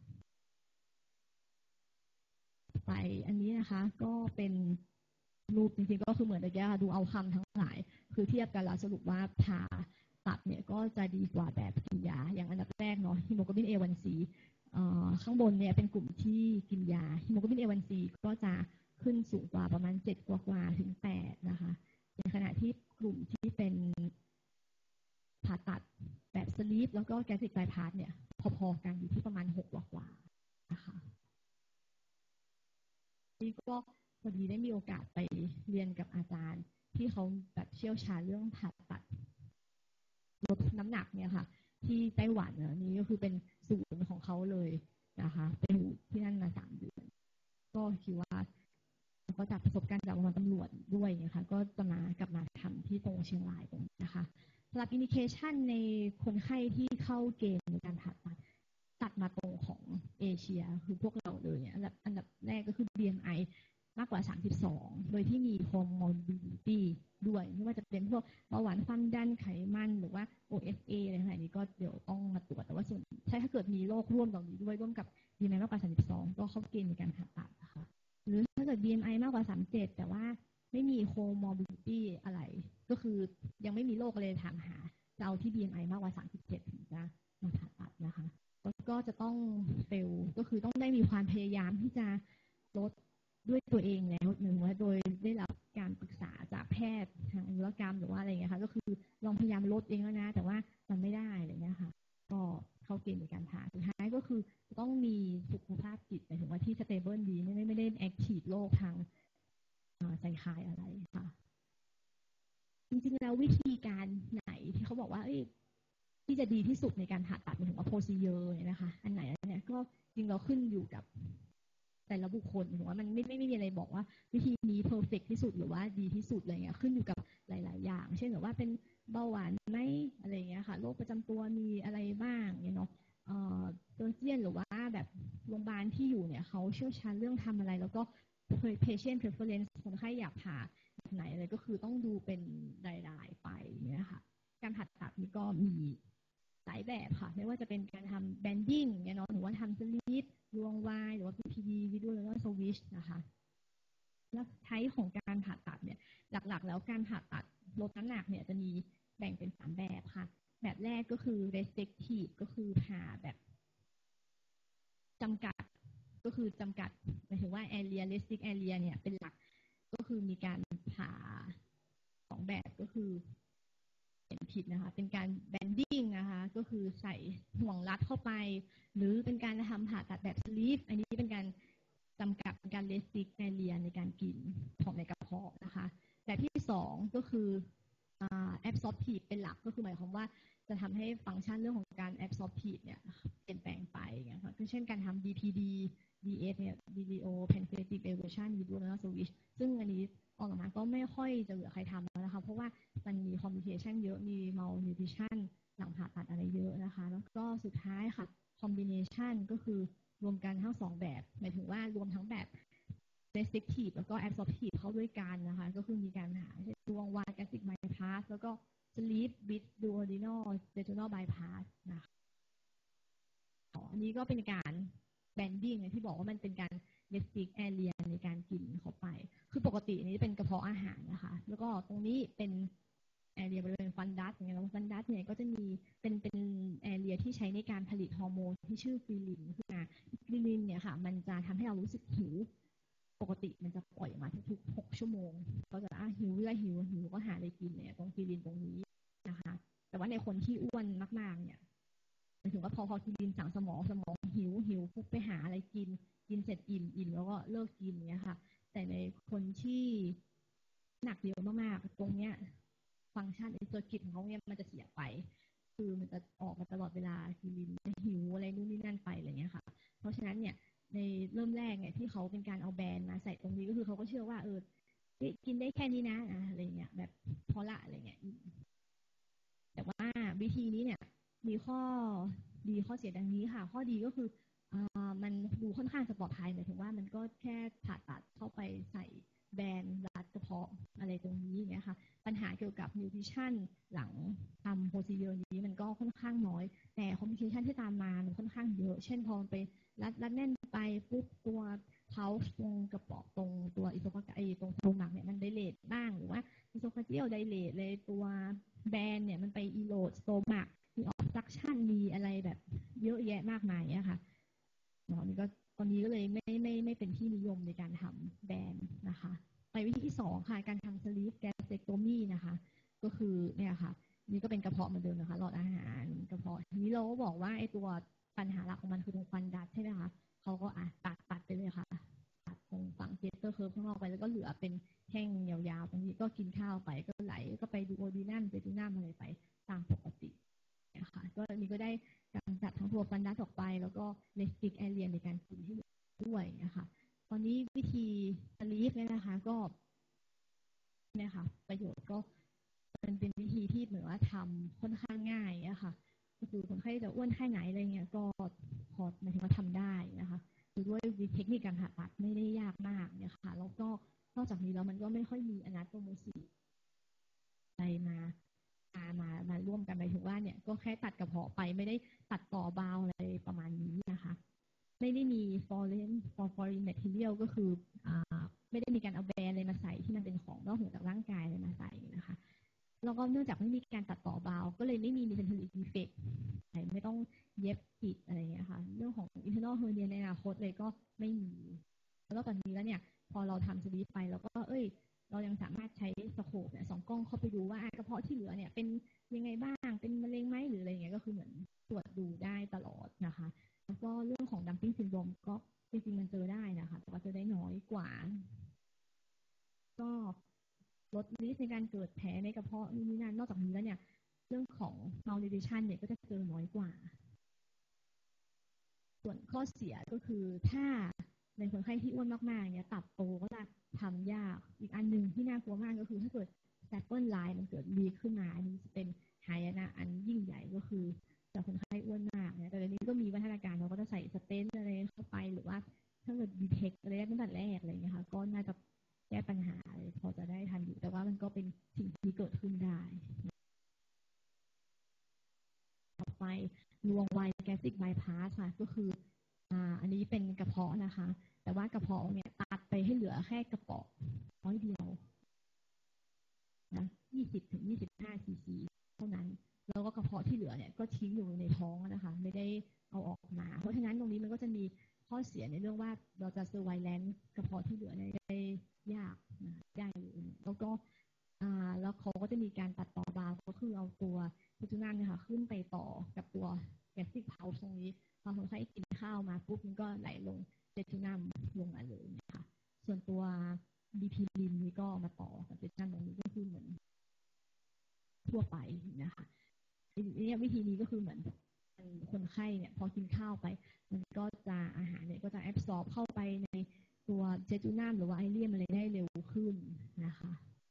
Speaker 1: ไปอันนี้นะคะก็เป็นรูปจริงๆก็คือเหมือนเมื่อกี้ดูเอาคำทั้งหลายคือเทียบกันแล้วสรุปว่าผ่าตัดเนี่ยก็จะดีกว่าแบบกินยาอย่างอันดับแรกเนาะฮีโมโกลบิน เอ วัน ซี ข้างบนเนี่ยเป็นกลุ่มที่กินยาฮีโมโกลบิน เอ วัน ซี ก็จะขึ้นสูงกว่าประมาณเจ็ดกว่าๆถึงแปดนะคะในขณะที่กลุ่มที่เป็นผ่าตัดแบบสลีปแล้วก็แกสตริกบายพาสเนี่ยพอๆกันอยู่ที่ประมาณหกกว่าๆนะคะนี่ก็พอดีได้มีโอกาสไปเรียนกับอาจารย์ที่เขาแบบเชี่ยวชาญเรื่องผ่าตัดลดน้ำหนักเนี่ยค่ะที่ไต้หวันเนี่ยนี่ก็คือเป็นศูนย์ของเขาเลยนะคะไปอยู่ที่นั่นมาสามเดือนก็คิดว่าก็จากประสบการณ์จากวันตำรวจด้วยนะคะก็จะมากลับมาทำที่ตรงเชียงรายตรงนี้นะคะสำหรับอินดิเคชันในคนไข้ที่เข้าเกณฑ์ในการผ่าตัดตัดมาตรงของเอเชียคือพวกเราเลยอันดับอันดับแรกก็คือ บี เอ็ม ไอ มากกว่าสามสิบสองโดยที่มี comorbidity ด้วยไม่ว่าจะเป็นพวกเบาหวานความดันไขมันหรือว่า โอ เอฟ เอ อะไรต่างๆนี้ก็เดี๋ยวต้องมาตรวจแต่ว่าส่วนถ้าเกิดมีโรคร่วมเหล่านี้ด้วยร่วมกับ บี เอ็ม ไอ มากกว่าสามสิบสองก็เข้าเกณฑ์ในการผ่าตัดนะคะหรือถ้าเกิด บี เอ็ม ไอ มากกว่าสามสิบเจ็ดแต่ว่าไม่มี comorbidity อะไรก็คือยังไม่มีโรคอะไรถามหาจะเอาที่ บี เอ็ม ไอ มากกว่าสามสิบเจ็ดถึงจะมาผ่าตัดนะคะก็จะต้องเฟลก็คือต้องได้มีความพยายามที่จะลดด้วยตัวเองแล้วหนึ่งว่าโดยได้รับการปรึกษาจากแพทย์ทางอายุรกรรมหรือว่าอะไรอย่างเงี้ยค่ะก็คือลองพยายามลดเองแล้วนะแต่ว่ามันไม่ได้อะไรเงี้ยค่ะก็เข้าเกณฑ์ในการผ่าสุดท้ายก็คือต้องมีสุขภาพจิตหมายถึงว่าที่สเตเบิลดีไม่ได้ไม่ได้แอคทีฟโรคทางไซคายอะไรค่ะจริงๆแล้ววิธีการไหนที่เขาบอกว่าที่จะดีที่สุดในการผ่าตัดหมายถึงว่าโพซิเยอร์เนี่ยนะคะอันไหนเนี่ยก็จริงเราขึ้นอยู่กับแต่ละบุคคลหรือว่ามันไม่ไม่ไม่มีอะไรบอกว่าวิธีนี้เพอร์เฟกที่สุดหรือว่าดีที่สุดอะไรเงี้ยขึ้นอยู่กับหลายๆอย่างเช่นแบบว่าเป็นเบาหวานไหมอะไรเงี้ยค่ะโรคประจำตัวมีอะไรบ้างเนี่ยเนาะเอ่อเซอร์เจียนหรือว่าแบบโรงพยาบาลที่อยู่เนี่ยเขาเชี่ยวชาญเรื่องทำอะไรแล้วก็ patient preference คนไข้อยากผ่าแบบไหนอะไรก็คือต้องดูเป็นรายๆไปเนี่ยค่ะการผ่าตัดนี่ก็มีหลายแบบค่ะไม่ว่าจะเป็นการทำแบนดิ้งเนี่ยเนาะหรือว่าทำสลีปรวงวายหรือว่า พี พี ดี วิดีโอแล้วก็สวิชนะคะแล้วไทป์ของการผ่าตัดเนี่ยหลักๆแล้วการผ่าตัดลดน้ำหนักเนี่ยจะมีแบ่งเป็นสามแบบค่ะแบบแรกก็คือ restrictive ก็คือผ่าแบบจำกัดก็คือจำกัดหมายถึงว่า area restrict area เนี่ยเป็นหลักก็คือมีการผ่าสองแบบก็คือเป็นผิดนะคะเป็นการแบนดิ้งนะคะก็คือใส่ห่วงรัดเข้าไปหรือเป็นการทำผ่าตัดแบบสลีปอันนี้เป็นการจำกัดเป็นการเลสติกแอเรียในการกินของในกระเพาะนะคะแบบที่สองก็คือแอบซอร์ปทีฟเป็นหลักก็คือหมายความว่าจะทำให้ฟังก์ชันเรื่องของการแอบซอร์ปทีฟเนี่ยเปลี่ยนแปลงไปอย่างเงี้ยค่ะเช่นการทำ ดี พี ดี ดี เอส เนี่ย Video Pancreatic Elevation Video Renal Switch ซึ่งอันนี้ออกมาก็ไม่ค่อยจะเหลือใครทำแล้วนะคะเพราะว่ามันมีคอมพลิเคชันเยอะมี malnutrition หลังผ่าตัดอะไรเยอะนะคะแล้วก็สุดท้ายค่ะ combination ก็คือรวมกันทั้งสองแบบหมายถึงว่ารวมทั้งแบบ restrictive แล้วก็ absorptive เข้าด้วยกันนะคะก็คือมีการหาดวงวาย gastric bypass แล้วก็ sleep with duodenal jejunal bypass นะคะอันนี้ก็เป็นการแบนดิ้งที่บอกว่ามันเป็นการ restrict area ในการกินเข้าไปคือปกตินี้เป็นกระเพาะอาหารนะคะแล้วก็ตรงนี้เป็นแอเรียบริเวณฟันดัสอย่างเงี้ยแล้วฟันดัสเนี่ยก็จะมีเป็นเป็นแอเรียที่ใช้ในการผลิตฮอร์โมนที่ชื่อฟิลินขึ้นมาฟิลินเนี่ยค่ะมันจะทำให้เรารู้สึกหิวปกติมันจะปล่อยมาทุกๆหกชั่วโมงก็จะอ่ะหิวเรื่อยหิวหิวก็หาอะไรกินเนี่ยตรงฟิลินตรงนี้นะคะแต่ว่าในคนที่อ้วนมากๆเนี่ยหมายถึงว่าพอพอฟิลินสั่งสมองสมองหิวหิวปุ๊บไปหาอะไรกินกินเสร็จอิ่มอิ่มแล้วก็เลิกกินเนี่ยค่ะแต่ในคนที่หนักเยอะมากๆตรงเนี้ยฟังก์ชันไอเซอร์กิตของเขาเนี่ยมันจะเสียไปคือมันจะออกมาตลอดเวลาฟิลินหิวอะไรนู่นนี่นั่นไปอะไรเงี้ยค่ะเพราะฉะนั้นเนี่ยในเริ่มแรกเนี่ยที่เขาเป็นการเอาแบรนด์มาใส่ตรงนี้ก็คือเขาก็เชื่อว่าเออกินได้แค่นี้นะอะไรเงี้ยแบบพอละอะไรเงี้ยแต่ว่าวิธีนี้เนี่ยมีข้อดีข้อเสียดังนี้ค่ะข้อดีก็คือมันดูค่อนข้างจะปลอดภัยหมายถึงว่ามันก็แค่ผ่าตัดเข้าไปใส่แบนรัดกระเพาะอะไรตรงนี้เนี่ยค่ะปัญหาเกี่ยวกับนิวทริชั่นหลังทำโปรซีเจอร์นี้มันก็ค่อนข้างน้อยแต่คอมพลิเคชันที่ตามมามันค่อนข้างเยอะเช่นพอไปรัดรัดแน่นไปปุ๊บตัวเขาตรงกระเพาะตรงตัวอิโซฟาไอตรงโสมักเนี่ยมันไดเลทบ้างหรือว่าอิโซฟาเจียลไดเลทเลยตัวแบนเนี่ยมันไปอีโรดโสมักมีออบสตรัคชั่นมีอะไรแบบเยอะแยะมากมายเนี่ยค่ะเนาะนี่ก็ตอนนี้ก็เลยไม่ไม่ไม่เป็นที่นิยมในการทำแบนนะคะไปวิธีที่สองค่ะการทำสลีปแกสเทโตมีนะคะก็คือเนี่ยค่ะนี่ก็เป็นกระเพาะเหมือนเดิมนะคะหลอดอาหารกระเพาะทีนี้เราก็บอกว่าไอ้ตัวปัญหาหลักของมันคือตรงฟันดัดใช่ไหมคะเขาก็อ่ะตัดตัดไปเลยค่ะตัดตรงฝั่งเจสเตอร์เคิร์ฟข้างนอกไปแล้วก็เหลือเป็นแท่งยาวๆตรงนี้ก็กินข้าวไปก็ไหลก็ไปดูโอดีนัมเจตูนัมอะไรไปตามปกตินะคะก็นี้ก็ได้การจัดทั้งตัวฟันดัดออกไปแล้วก็เลสติกแอเรียในการกินให้ด้วยนะคะตอนนี้วิธีสลีปเนี่ยนะคะก็เนี่ยค่ะประโยชน์ก็มันเป็นวิธีที่เหมือนว่าทำค่อนข้างง่ายอะค่ะก็คือคนไข้จะอ้วนแค่ไหนอะไรเงี้ยก็พอหมายถึงว่าทำได้นะคะคือด้วยเทคนิคการผ่าตัดไม่ได้ยากมากเนี่ยค่ะแล้วก็นอกจากนี้แล้วมันก็ไม่ค่อยมีอนาโตโมซีอะไรมามามามาร่วมกันหมายถึงว่าเนี่ยก็แค่ตัดกระเพาะไปไม่ได้ตัดต่อบาวอะไรประมาณนี้นะคะไม่ได้มี foreign foreign material ก็คืออ่าไม่ได้มีการเอาแบรนด์อะไรมาใส่ที่มันเป็นของนอกเหนือจากร่างกายอะไรมาใส่นะคะแล้วก็เนื่องจากไม่มีการตัดต่อบาวก็เลยไม่มี mesenteric defect ไม่ต้องเย็บปิดอะไรเงี้ยค่ะเรื่องของ internal hernia ในอนาคตเลยก็ไม่มีแล้วตอนนี้แล้วเนี่ยพอเราทำสลีปไปแล้วก็เอ้ยเรายังสามารถใช้สโคปเนี่ยสองกล้องเข้าไปดูว่ากระเพาะที่เหลือเนี่ยเป็นยังไงบ้างเป็นมะเร็งไหมหรืออะไรเงี้ยก็คือเหมือนตรวจดูได้ตลอดนะคะแล้วก็เรื่องของ dumping syndrome ก็จริงๆมันเจอได้นะคะแต่ว่าเจอได้น้อยกว่าก็ลดริสในการเกิดแผลในกระเพาะนี่นั่นนอกจากนี้แล้วเนี่ยเรื่องของ malnutrition เนี่ยก็จะเจอน้อยกว่าส่วนข้อเสียก็คือถ้าในคนไข้ที่อ้วนมากๆเนี่ยตับโตก็จะทำยากอีกอันหนึ่งที่น่ากลัวมากก็คือถ้าเกิดแซปเปิลไลน์มันเกิดลีกขึ้นมาอันนี้จะเป็นหายนะอันยิ่งใหญ่ก็คือจากคนไข้อ้วนมากเนี่ยแต่ในนี้ก็มีวัฒนาการเราก็จะใส่สเตนอะไรเข้าไปหรือว่าถ้าเกิดดีเทคอะไรตั้งแต่แรกอะไรเงี้ยค่ะก็น่าจะแก้ปัญหาพอจะได้ทันอยู่แต่ว่ามันก็เป็นสิ่งที่เกิดขึ้นได้ต่อไปรวงไวแกสติกไบพาสค่ะก็คืออ่าอันนี้เป็นกระเพาะนะคะแต่ว่ากระเพาะเนี่ยตัดไปให้เหลือแค่กระเปาะน้อยเดียวนะยี่สิบถึงยี่สิบห้าซีซีเท่านั้นแล้วก็กระเพาะที่เหลือเนี่ยก็ทิ้งอยู่ในท้องนะคะไม่ได้เอาออกมาเพราะฉะนั้นตรงนี้มันก็จะมีข้อเสียในเรื่องว่าเราจะเซอร์ไวแลนซ์กระเพาะที่เหลือได้ยากนะได้แล้วก็อ่าแล้วเขาก็จะมีการตัดต่อบาวก็คือเอาตัวพิจูนันนะคะขึ้นไปต่อกับตัวแกสติกเพาตรงนี้พอคนไข้กินข้าวมาปุ๊บมันก็ไหลลงเจจูนัมลงมาเลยนะคะส่วนตัวบีพีลินนี้ก็มาต่อกับเจจูนัมตรงนี้ก็คือเหมือนทั่วไปนะคะนี่วิธีนี้ก็คือเหมือนคนไข้เนี่ยพอกินข้าวไปมันก็จะอาหารเนี่ยก็จะแอบซอร์บเข้าไปในตัวเจจูนัมหรือว่าไอเลียมอะไรได้เร็วขึ้นนะคะ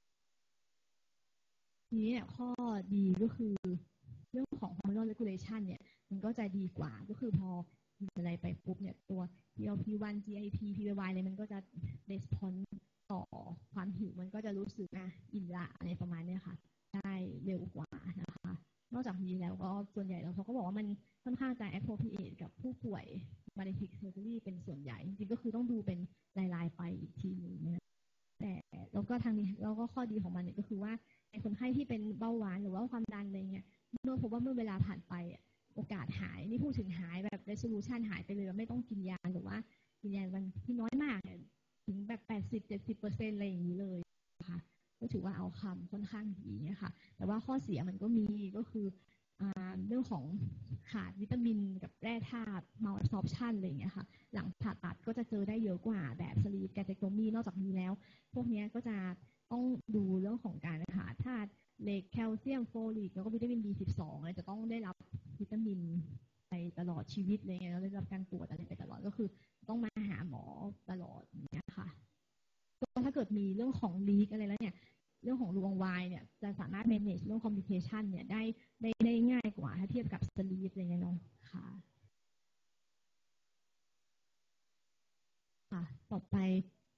Speaker 1: ทีนี้เนี่ยข้อดีก็คือเรื่องของ hormonal regulation เนี่ยมันก็จะดีกว่าก็คือพอกินอะไรไปปุ๊บเนี่ยตัว จี แอล พี วัน จี ไอ พี พี วาย เนี่ยมันก็จะ respond ต่อความหิวมันก็จะรู้สึกอ่ะอิ่มละอะไรประมาณนี้ค่ะได้เร็วกว่านะคะนอกจากนี้แล้วก็ส่วนใหญ่แล้วเขาก็บอกว่ามันค่อนข้างจะ appropriate กับผู้ป่วย bariatric surgery เป็นส่วนใหญ่จริงๆก็คือต้องดูเป็นรายๆไปอีกทีนึงนะแต่แล้วก็ทางนี้แล้วก็ข้อดีของมันเนี่ยก็คือว่าในคนไข้ที่เป็นเบาหวานหรือว่าความดันอะไรเงี้ยเมื่อพบว่าเมื่อเวลาผ่านไปโอกาสหายนี่พูดถึงหายแบบ resolution หายไปเลยไม่ต้องกินยาหรือว่ากินยาวันที่น้อยมากถึงแบบแปดสิบ เจ็ดสิบเปอร์เซ็นต์อะไรอย่างนี้เลยนะคะก็ถือว่าเอาคำค่อนข้างดีเนี่ยค่ะแต่ว่าข้อเสียมันก็มีก็คือเรื่องของขาดวิตามินกับแร่ธาตุ malabsorption อะไรอย่างเงี้ยค่ะหลังผ่าตัดก็จะเจอได้เยอะกว่าแบบสลีปแกสเทโตมีนอกจากนี้แล้วพวกนี้ก็จะต้องดูเรื่องของการหาธาตุเหล็กแคลเซียมโฟลิกแล้วก็วิตามิน บี สิบสอง อะไรจะต้องได้รับวิตามินไปตลอดชีวิตอะไรเงี้ยแล้วได้รับการตรวจอะไรไปตลอดก็คือต้องมาหาหมอตลอดอย่างเงี้ยค่ะก็ถ้าเกิดมีเรื่องของลีกอะไรแล้วเนี่ยเรื่องของรวงวายเนี่ยจะสามารถ manage เรื่อง complication เนี่ยได้ได้ได้ง่ายกว่าถ้าเทียบกับสลีปอะไรเงี้ยเนาะค่ะค่ะต่อไป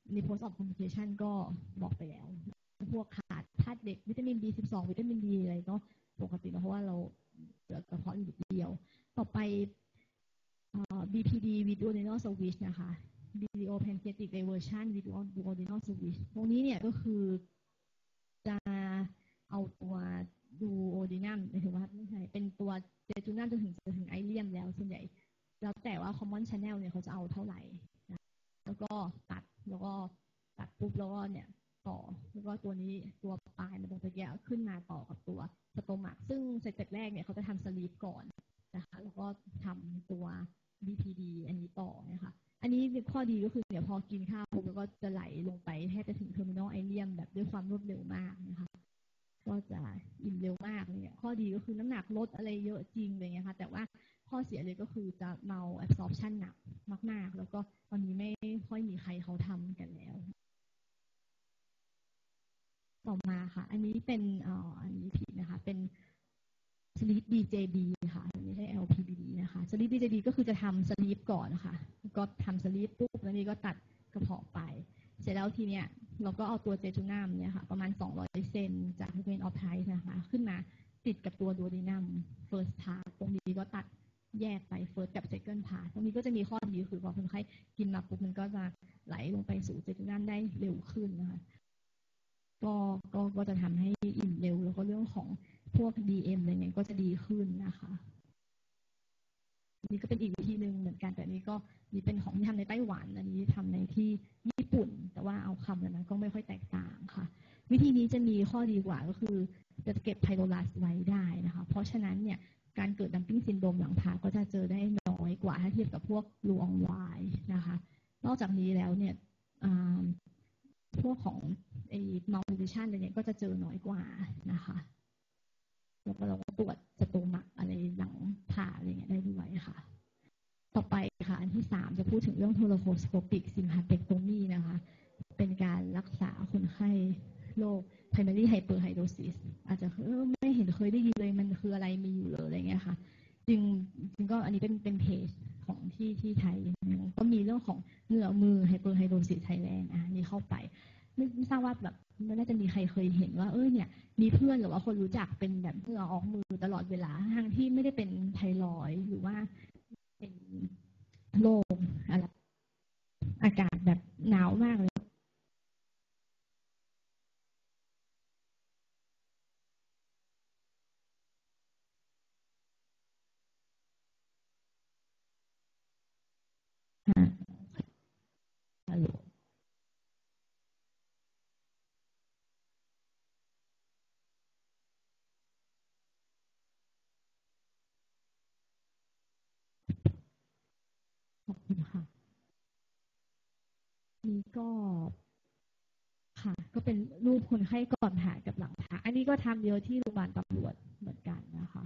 Speaker 1: ใน post op complication ก็บอกไปแล้วพวกขาดธาตุเหล็กวิตามิน บี สิบสอง วิตามิน ดี อะไรก็ปกตินะเพราะว่าเราเหลือกระเพาะอยู่เดียวต่อไป บี พี ดี duodenal switch นะคะ biliopancreatic diversion duodenal switch ตรงนี้เนี่ยก็คือจะเอาตัวดูโอดีนัมหมายถึงว่าไม่ใช่เป็นตัวเจจูนัมจนถึงจะถึงไอเลียมแล้วส่วนใหญ่แล้วแต่ว่า common channel เนี่ยเขาจะเอาเท่าไหร่นะแล้วก็ตัดแล้วก็ตัดปุ๊บแล้วก็เนี่ยต่อแล้วก็ตัวนี้ตัวปลายมันตรงตะเกียขึ้นมาต่อกับตัวสโตมักซึ่งเสร็จแรกเนี่ยเขาจะทำสลีปก่อนนะคะแล้วก็ทำตัว บี พี ดี อันนี้ต่อนะคะอันนี้ข้อดีก็คือเนี่ยพอกินข้าวปุ๊บแล้วก็จะไหลลงไปแทบจะถึงเทอร์มินอลไอเลียมแบบด้วยความรวดเร็วมากนะคะก็จะอิ่มเร็วมากเนี่ยข้อดีก็คือน้ำหนักลดอะไรเยอะจริงเลยนะคะแต่ว่าข้อเสียเลยก็คือจะเมา absorption หนักมากๆแล้วก็ตอนนี้ไม่ค่อยมีใครเขาทำกันแล้วต่อมาค่ะอันนี้เป็นอ่ออันนี้ผิดนะคะเป็น Sleep ดี เจ บี ค่ะไม่ใช่ แอล พี บี ดี นะคะ Sleep ดี เจ บี ก็คือจะทำ Sleep ก่อนนะคะก็ทำ Sleep ปุ๊บแล้วนี่ก็ตัดกระเพาะไปเสร็จแล้วทีเนี้ยเราก็เอาตัวเจจูนัมเนี่ยค่ะประมาณสองร้อยเซนจากเวนออฟไทส์นะคะขึ้นมาติดกับตัวดูโอดีนัม first part ตรงนี้ก็ตัดแยกไป first กับ second part ตรงนี้ก็จะมีข้อดีคือพอคนไข้กินมาปุ๊บมันก็จะไหลลงไปสู่เจจูนัมได้เร็วขึ้นนะคะก็ก็ก็จะทำให้อิ่มเร็วแล้วก็เรื่องของพวก ดี เอ็ม อะไรเงี้ยก็จะดีขึ้นนะคะนี่ก็เป็นอีกวิธีหนึ่งเหมือนกันแต่นี้ก็นี่เป็นของที่ทำในไต้หวันอันนี้ทำในที่ญี่ปุ่นแต่ว่าเอาคำนั้นก็ไม่ค่อยแตกต่างค่ะวิธีนี้จะมีข้อดีกว่าก็คือจะเก็บไพโรลัสไว้ได้นะคะเพราะฉะนั้นเนี่ยการเกิดดัมปิ้งซินโดรมหลังผ่าก็จะเจอได้น้อยกว่าถ้าเทียบกับพวกลูอองไวนะคะนอกจากนี้แล้วเนี่ยพวกของไอ้มัลติวิชั่นอะไรเนี่ยก็จะเจอน้อยกว่านะคะแล้วก็เราก็ตรวจสโตมักอะไรหลังผ่าอะไรเงี้ยได้ด้วยค่ะต่อไปค่ะอันที่สามจะพูดถึงเรื่องโทโรโคสโคปิกซิมฮาเปกโตมีนะคะเป็นการรักษาคนไข้โรค primary hyperhidrosis อาจจะเออไม่เห็นเคยได้ยินเลยมันคืออะไรมีอยู่เลยอะไรเงี้ยค่ะจริงจริงก็อันนี้เป็นเป็นเพจของที่ที่ไทยก็มีเรื่องของเหงื่อมือ hyperhidrosis Thailand อ่ะนี่เข้าไปไม่ทราบว่าแบบไม่น่าจะมีใครเคยเห็นว่าเออเนี่ยมีเพื่อนหรือว่าคนรู้จักเป็นแบบเหงื่อออกมือตลอดเวลาทั้งที่ไม่ได้เป็นไทรอยด์หรือว่าเป็นโรคอะไรอากาศแบบหนาวมากเลยฮัลโหลขอบคุณค่ะนี่ก็ค่ะก็เป็นรูปคนไข้ก่อนผ่ากับหลังผ่าอันนี้ก็ทำเยอะที่โรงพยาบาลตำรวจเหมือนกันนะคะ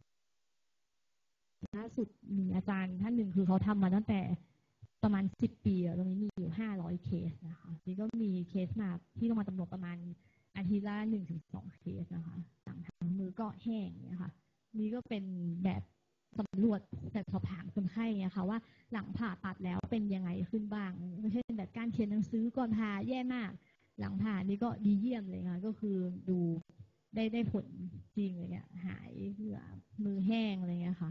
Speaker 1: ล่าสุดมีอาจารย์ท่านหนึ่งคือเขาทำมาตั้งแต่ประมาณสิบปีตรงนี้มีอยู่ห้าร้อยเคสนะคะนี่ก็มีเคสมาที่โรงพยาบาลตำรวจประมาณอาทิตย์ละหนึ่งถึงสองเคสนะคะหลังทางมือก็แห้งเนี่ยค่ะนี่ก็เป็นแบบสำรวจแบบสอบถามคนไข้เนี่ยค่ะว่าหลังผ่าตัดแล้วเป็นยังไงขึ้นบ้างไม่ใช่แบบการเขียนหนังสือก่อนผ่าแย่มากหลังผ่านี่ก็ดีเยี่ยมเลยค่ะก็คือดูได้ได้ผลจริงเลยเนี่ยหายเหงื่อมือแห้งอะไรเงี้ยค่ะ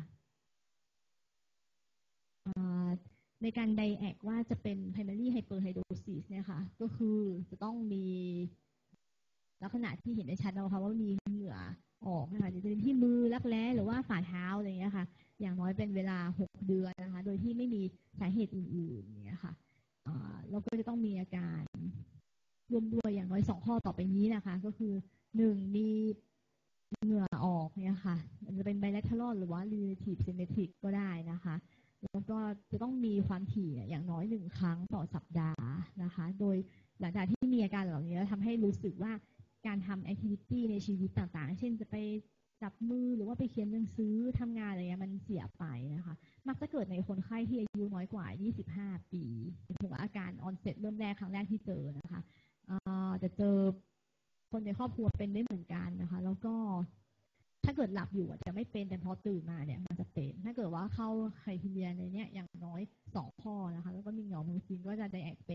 Speaker 1: ในการไดแอกว่าจะเป็น primary hyperhidrosis เนี่ยค่ะก็คือจะต้องมีลักษณะที่เห็นได้ชัดนะคะว่ามีเหงื่อออกนะคะจะเป็นที่มือรักแร้หรือว่าฝ่าเท้าอะไรเงี้ยค่ะอย่างน้อยเป็นเวลาหกเดือนนะคะโดยที่ไม่มีสาเหตุอื่นๆเนี่ยค่ะแล้วก็จะต้องมีอาการรวมด้วยอย่างน้อยสองข้อต่อไปนี้นะคะก็คือหนึ่งมีเหงื่อออกเนี่ยค่ะมันจะเป็น bilateral หรือว่า relative symmetric ก็ได้นะคะแล้วก็จะต้องมีความถี่อย่างน้อยหนึ่งครั้งต่อสัปดาห์นะคะโดยหลังจากที่มีอาการเหล่านี้แล้วทำให้รู้สึกว่าการทำแอคทิวิตี้ในชีวิตต่างๆเช่นจะไปจับมือหรือว่าไปเขียนหนังสือทำงานอะไรเงี้ยมันเสียไปนะคะมักจะเกิดในคนไข้ที่อายุน้อยกว่ายี่สิบห้าปีถึงอาการออนเซ็ตเริ่มแรกครั้งแรกที่เจอนะคะจะเจอคนในครอบครัวเป็นได้เหมือนกันนะคะแล้วก็ถ้าเกิดหลับอยู่จะไม่เป็นแต่พอตื่นมาเนี่ยมันจะเป็นถ้าเกิดว่าเข้าไครทีเรียในเนี้ยอย่างน้อยสองข้อนะคะแล้วก็มีเหงามือจริงก็จะไดแอกเป็น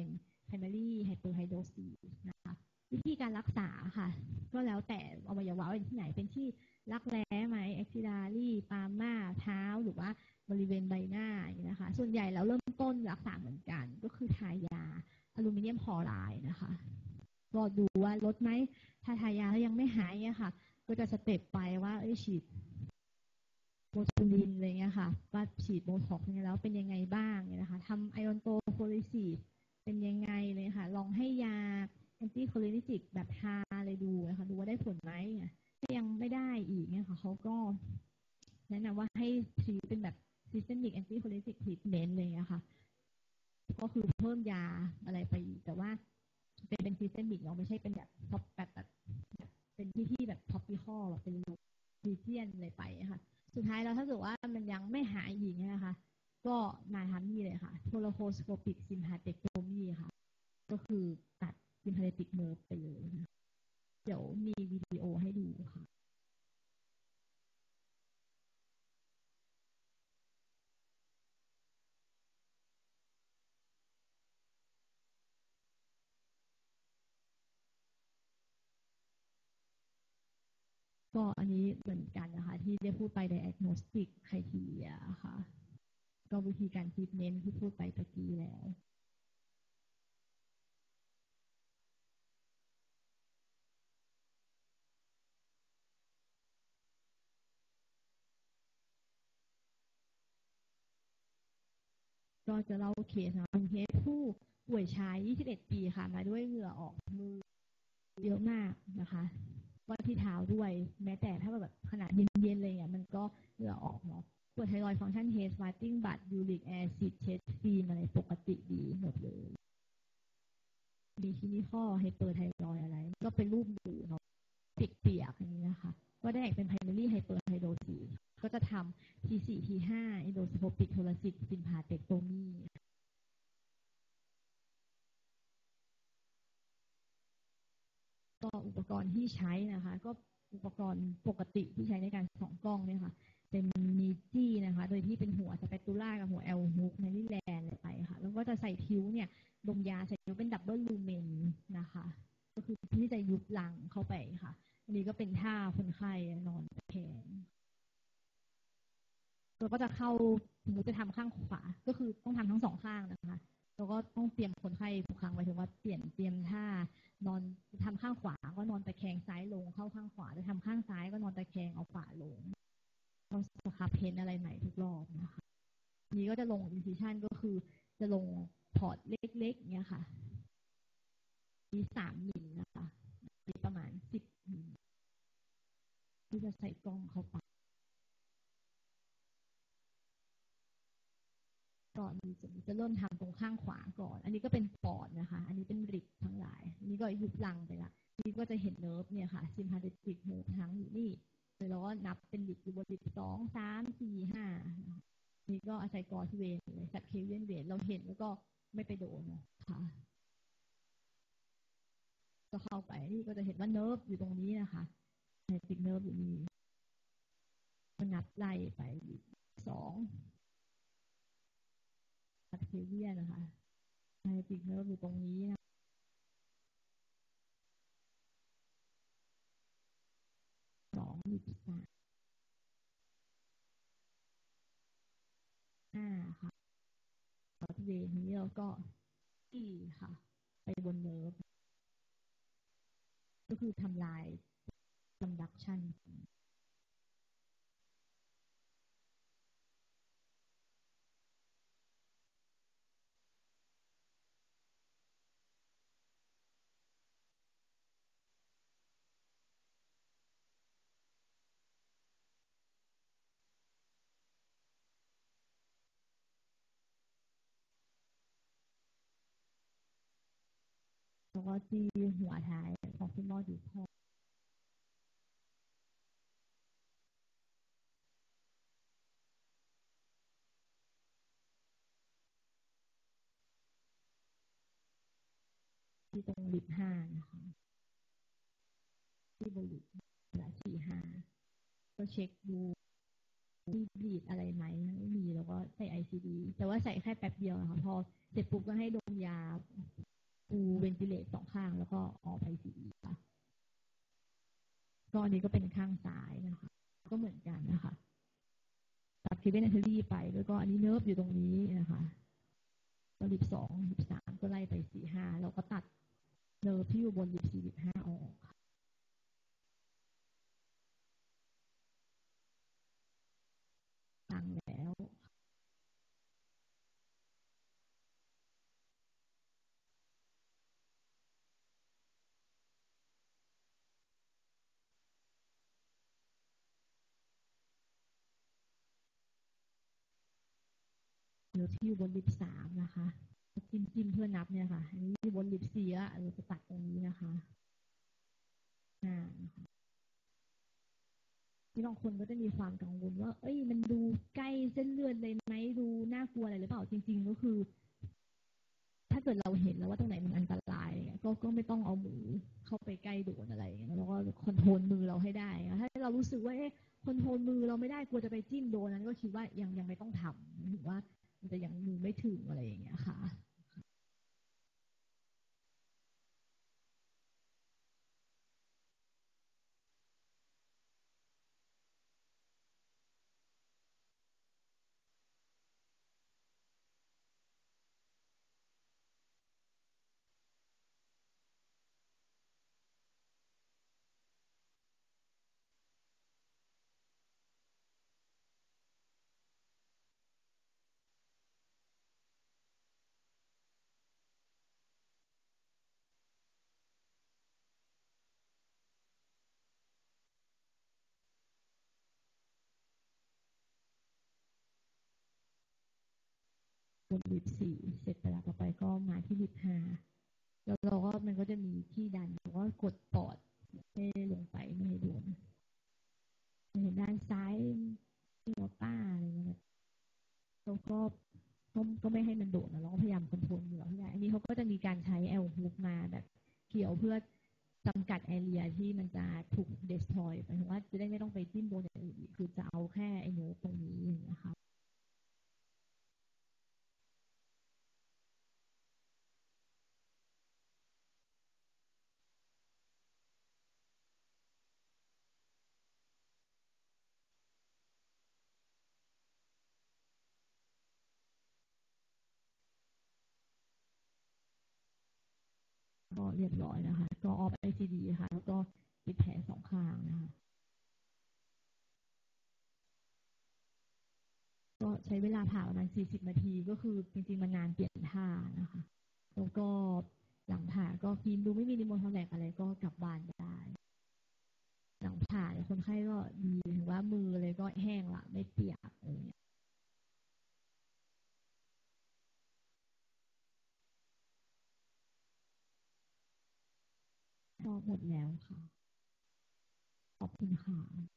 Speaker 1: primary hyperhidrosis นะคะวิธีการรักษาค่ะก็แล้วแต่อวัยวะเป็นที่ไหนเป็นที่รักแร้ไหม axillary ปาล์มาเท้าหรือว่าบริเวณใบหน้าอย่างนี้นะคะส่วนใหญ่แล้วเริ่มต้นรักษาเหมือนกันก็คือทายาอลูมิเนียมคลอไรด์นะคะก็ดูว่าลดไหมถ้าทายาแล้วยังไม่หายอะค่ะก็จะสเต็ปไปว่าเอ้ยฉีดโบทูลินอะไรเงี้ยค่ะว่าฉีดโบท็อกซ์แล้วเป็นยังไงบ้างเนี่ยนะคะทำไอออนโตโฟลิซีสเป็นยังไงเลยค่ะลองให้ยาแอนตี้โคลินิจิกแบบทาเลยดูนะคะดูว่าได้ผลไหมถ้ายังไม่ได้อีกเนี่ยค่ะเขาก็แนะนำว่าให้ทรีเป็นแบบ systemic anticholinergic treatment เลยอะค่ะก็คือเพิ่มยาอะไรไปอีกแต่ว่าเป็นเป็น systemic เนาะไม่ใช่เป็นแบบท็อปแบบแบบเป็นที่ที่แบบ topical แบบเป็นรีเจียนอะไรไปค่ะสุดท้ายแล้วถ้าเกิดว่ามันยังไม่หายอีกเนี่ยนะคะก็มาทำนี่เลยค่ะ thoracoscopic sympathectomy ค่ะก็คือตัด sympathetic nerve ไปเลยเดี๋ยวมีวิดีโอให้ดูค่ะก็อันนี้เหมือนกันนะคะที่ได้พูดไป diagnostic criteria ค่ะก็วิธีการ treatment ที่พูดไปตะกี้แล้วก็จะเล่าเคสนะเป็นเคสผู้ป่วยชายยี่สิบเอ็ดปีค่ะมาด้วยเหงื่อออกมือเยอะมากนะคะว่าที่เท้าด้วยแม้แต่ถ้าแบบขนาดเย็นๆเลยเนี่ยมันก็เหงื่อออกเนาะปวดไทรอยด์ฟังก์ชันเทสฟาสติ้งบัตยูริกแอซิดเชสฟีมอะไรปกติดีหมดเลยมีที่นี่ข้อไฮเปอร์ไทรอยด์อะไรก็เป็นรูปดูเนาะเปียกๆอย่างนี้นะคะก็ได้เป็น primary hyperhidrosis ก็จะทำ ที สี่ ที ห้า endoscopic thoracic sympathectomy ก็อุปกรณ์ที่ใช้นะคะก็อุปกรณ์ปกติที่ใช้ในการส่องกล้องเนี่ยค่ะเป็นมีจี้นะคะโดยที่เป็นหัวสเปตูล่ากับหัวแอลฮุกในลิแลนไปค่ะแล้วก็จะใส่คิ้วเนี่ยดมยาใส่คิ้วเป็นดับเบิลลูเมนนะคะก็คือที่จะยุบหลังเข้าไปค่ะอันนี้ก็เป็นท่าคนไข้นอนตะแคงเราก็จะเข้าสมมติจะทำข้างขวาก็คือต้องทำทั้งสองข้างนะคะแล้วก็ต้องเตรียมคนไข้ทุกครั้งหมายถึงว่าเปลี่ยนเตรียมท่านอนทำข้างขวาก็นอนตะแคงซ้ายลงเข้าข้างขวาจะทำข้างซ้ายก็นอนตะแคงเอาขวาลงเราสครับเพนอะไรใหม่ทุกรอบนะคะนี้ก็จะลงอินซิชันก็คือจะลงพอร์ตเล็กๆเนี่ยค่ะมีสามมิลนะคะมีประมาณสิบมิลที่จะใส่กล้องเข้าไปก่อนจะจะเริ่มทำตรงข้างขวาก่อนอันนี้ก็เป็นปอดนะคะอันนี้เป็นริบทั้งหลายอันนี้ก็ยุบลังไปละนี่ก็จะเห็นเนิร์ฟเนี่ยค่ะซิมพาเทติกเนิร์ฟทั้งอยู่นี่แล้วก็นับเป็นริบอยู่บนริบสองสามสี่ห้านี่ก็อาศัยกอสเวนเลยสับเคเวียนเวนเราเห็นแล้วก็ไม่ไปโดนค่ะก็เข้าไปนี่ก็จะเห็นว่าเนิร์ฟอยู่ตรงนี้นะคะในติกเนิร์ฟอยู่นี่ก็นับไล่ไปสองสับเคเวียนนะคะในติกเนิร์ฟอยู่ตรงนี้นะสองมีสามห้าค่ะกอสเวนนี้เราก็ที่ค่ะไปบนเนิร์ฟก็คือทำลายคอนดักชันแล้วก็ที่หัวท้ายของคุณหมออยู่พ่อที่ตรงลิบห้านะคะที่บริละสี่ห้าก็เช็คดูมีบีดอะไรไหมไม่มีแล้วก็ใส่ ไอ ซี ดี แต่ว่าใส่แค่แป๊บเดียวนะคะพอเสร็จปุ๊บก็ให้ดมยาปูเวนติเลตสองข้างแล้วก็ออกไปสีค่ะก็อันนี้ก็เป็นข้างซ้ายนะคะก็เหมือนกันนะคะตัดเคเบิลแอนเทอรี่ไปแล้วก็อันนี้เนิร์ฟอยู่ตรงนี้นะคะก็ลิบสองลิบสามก็ไล่ไปสี่ห้าแล้วก็ตัดเนิร์ฟที่อยู่บนลิบสี่ลิบห้าออกทางแล้วเนิร์ฟที่อยู่บนลิบสามนะคะจิ้มจิ้มเพื่อนับเนี่ยค่ะอันนี้บนลิบสี่ละเราจะตัดตรงนี้นะคะอ่าที่บางคนก็จะมีความกังวลว่าเอ้ยมันดูใกล้เส้นเลือดเลยไหมดูน่ากลัวอะไรหรือเปล่าจริงๆก็คือถ้าเกิดเราเห็นแล้วว่าตรงไหนมันอันตรายก็ก็ไม่ต้องเอามือเข้าไปใกล้โดนอะไรอย่างเงี้ยแล้วก็คอนโทรลมือเราให้ได้ถ้าเรารู้สึกว่าเอ๊ะคอนโทรลมือเราไม่ได้กลัวจะไปจิ้มโดนนั้นก็คิดว่ายังยังไม่ต้องทำถือว่ามันจะยังมือไม่ถึงอะไรอย่างเงี้ยค่ะบนลิฟสี่เสร็จไปแล้วต่อไปก็มาที่ลิฟห้าแล้วเราก็มันก็จะมีที่ดันเราก็กดปอดให้ลงไปไม่ให้โดนเห็นด้านซ้ายที่หัวป้าอะไรเงี้ยแล้วก็ก็ก็ไม่ให้มันโดดนะเราก็พยายามคอนโทรลเหนือให้ได้อันนี้เขาก็จะมีการใช้แอลฮุกมาแบบเกี่ยวเพื่อจำกัดแอเรียที่มันจะถูกเดสทรอยหมายถึงว่าจะได้ไม่ต้องไปจิ้มโดนอย่างอื่นคือจะเอาแค่ไอ้โน้ตตรงนี้อย่างเงี้ยค่ะก็เรียบร้อยนะคะก็ออฟไอซีดีค่ะแล้วก็ปิดแผลสองข้างนะคะก็ใช้เวลาผ่าประมาณสี่สิบนาทีก็คือจริงๆมันนานเปลี่ยนท่านะคะแล้วก็หลังผ่าก็ฟิล์มดูไม่มีนิโมทอแลกอะไรก็กลับบ้านได้หลังผ่าเนี่ยคนไข้ก็ดีถึงว่ามือเลยก็แห้งละไม่เปียกอะไรเงี้ยก็หมดแล้วค่ะขอบคุณค่ะ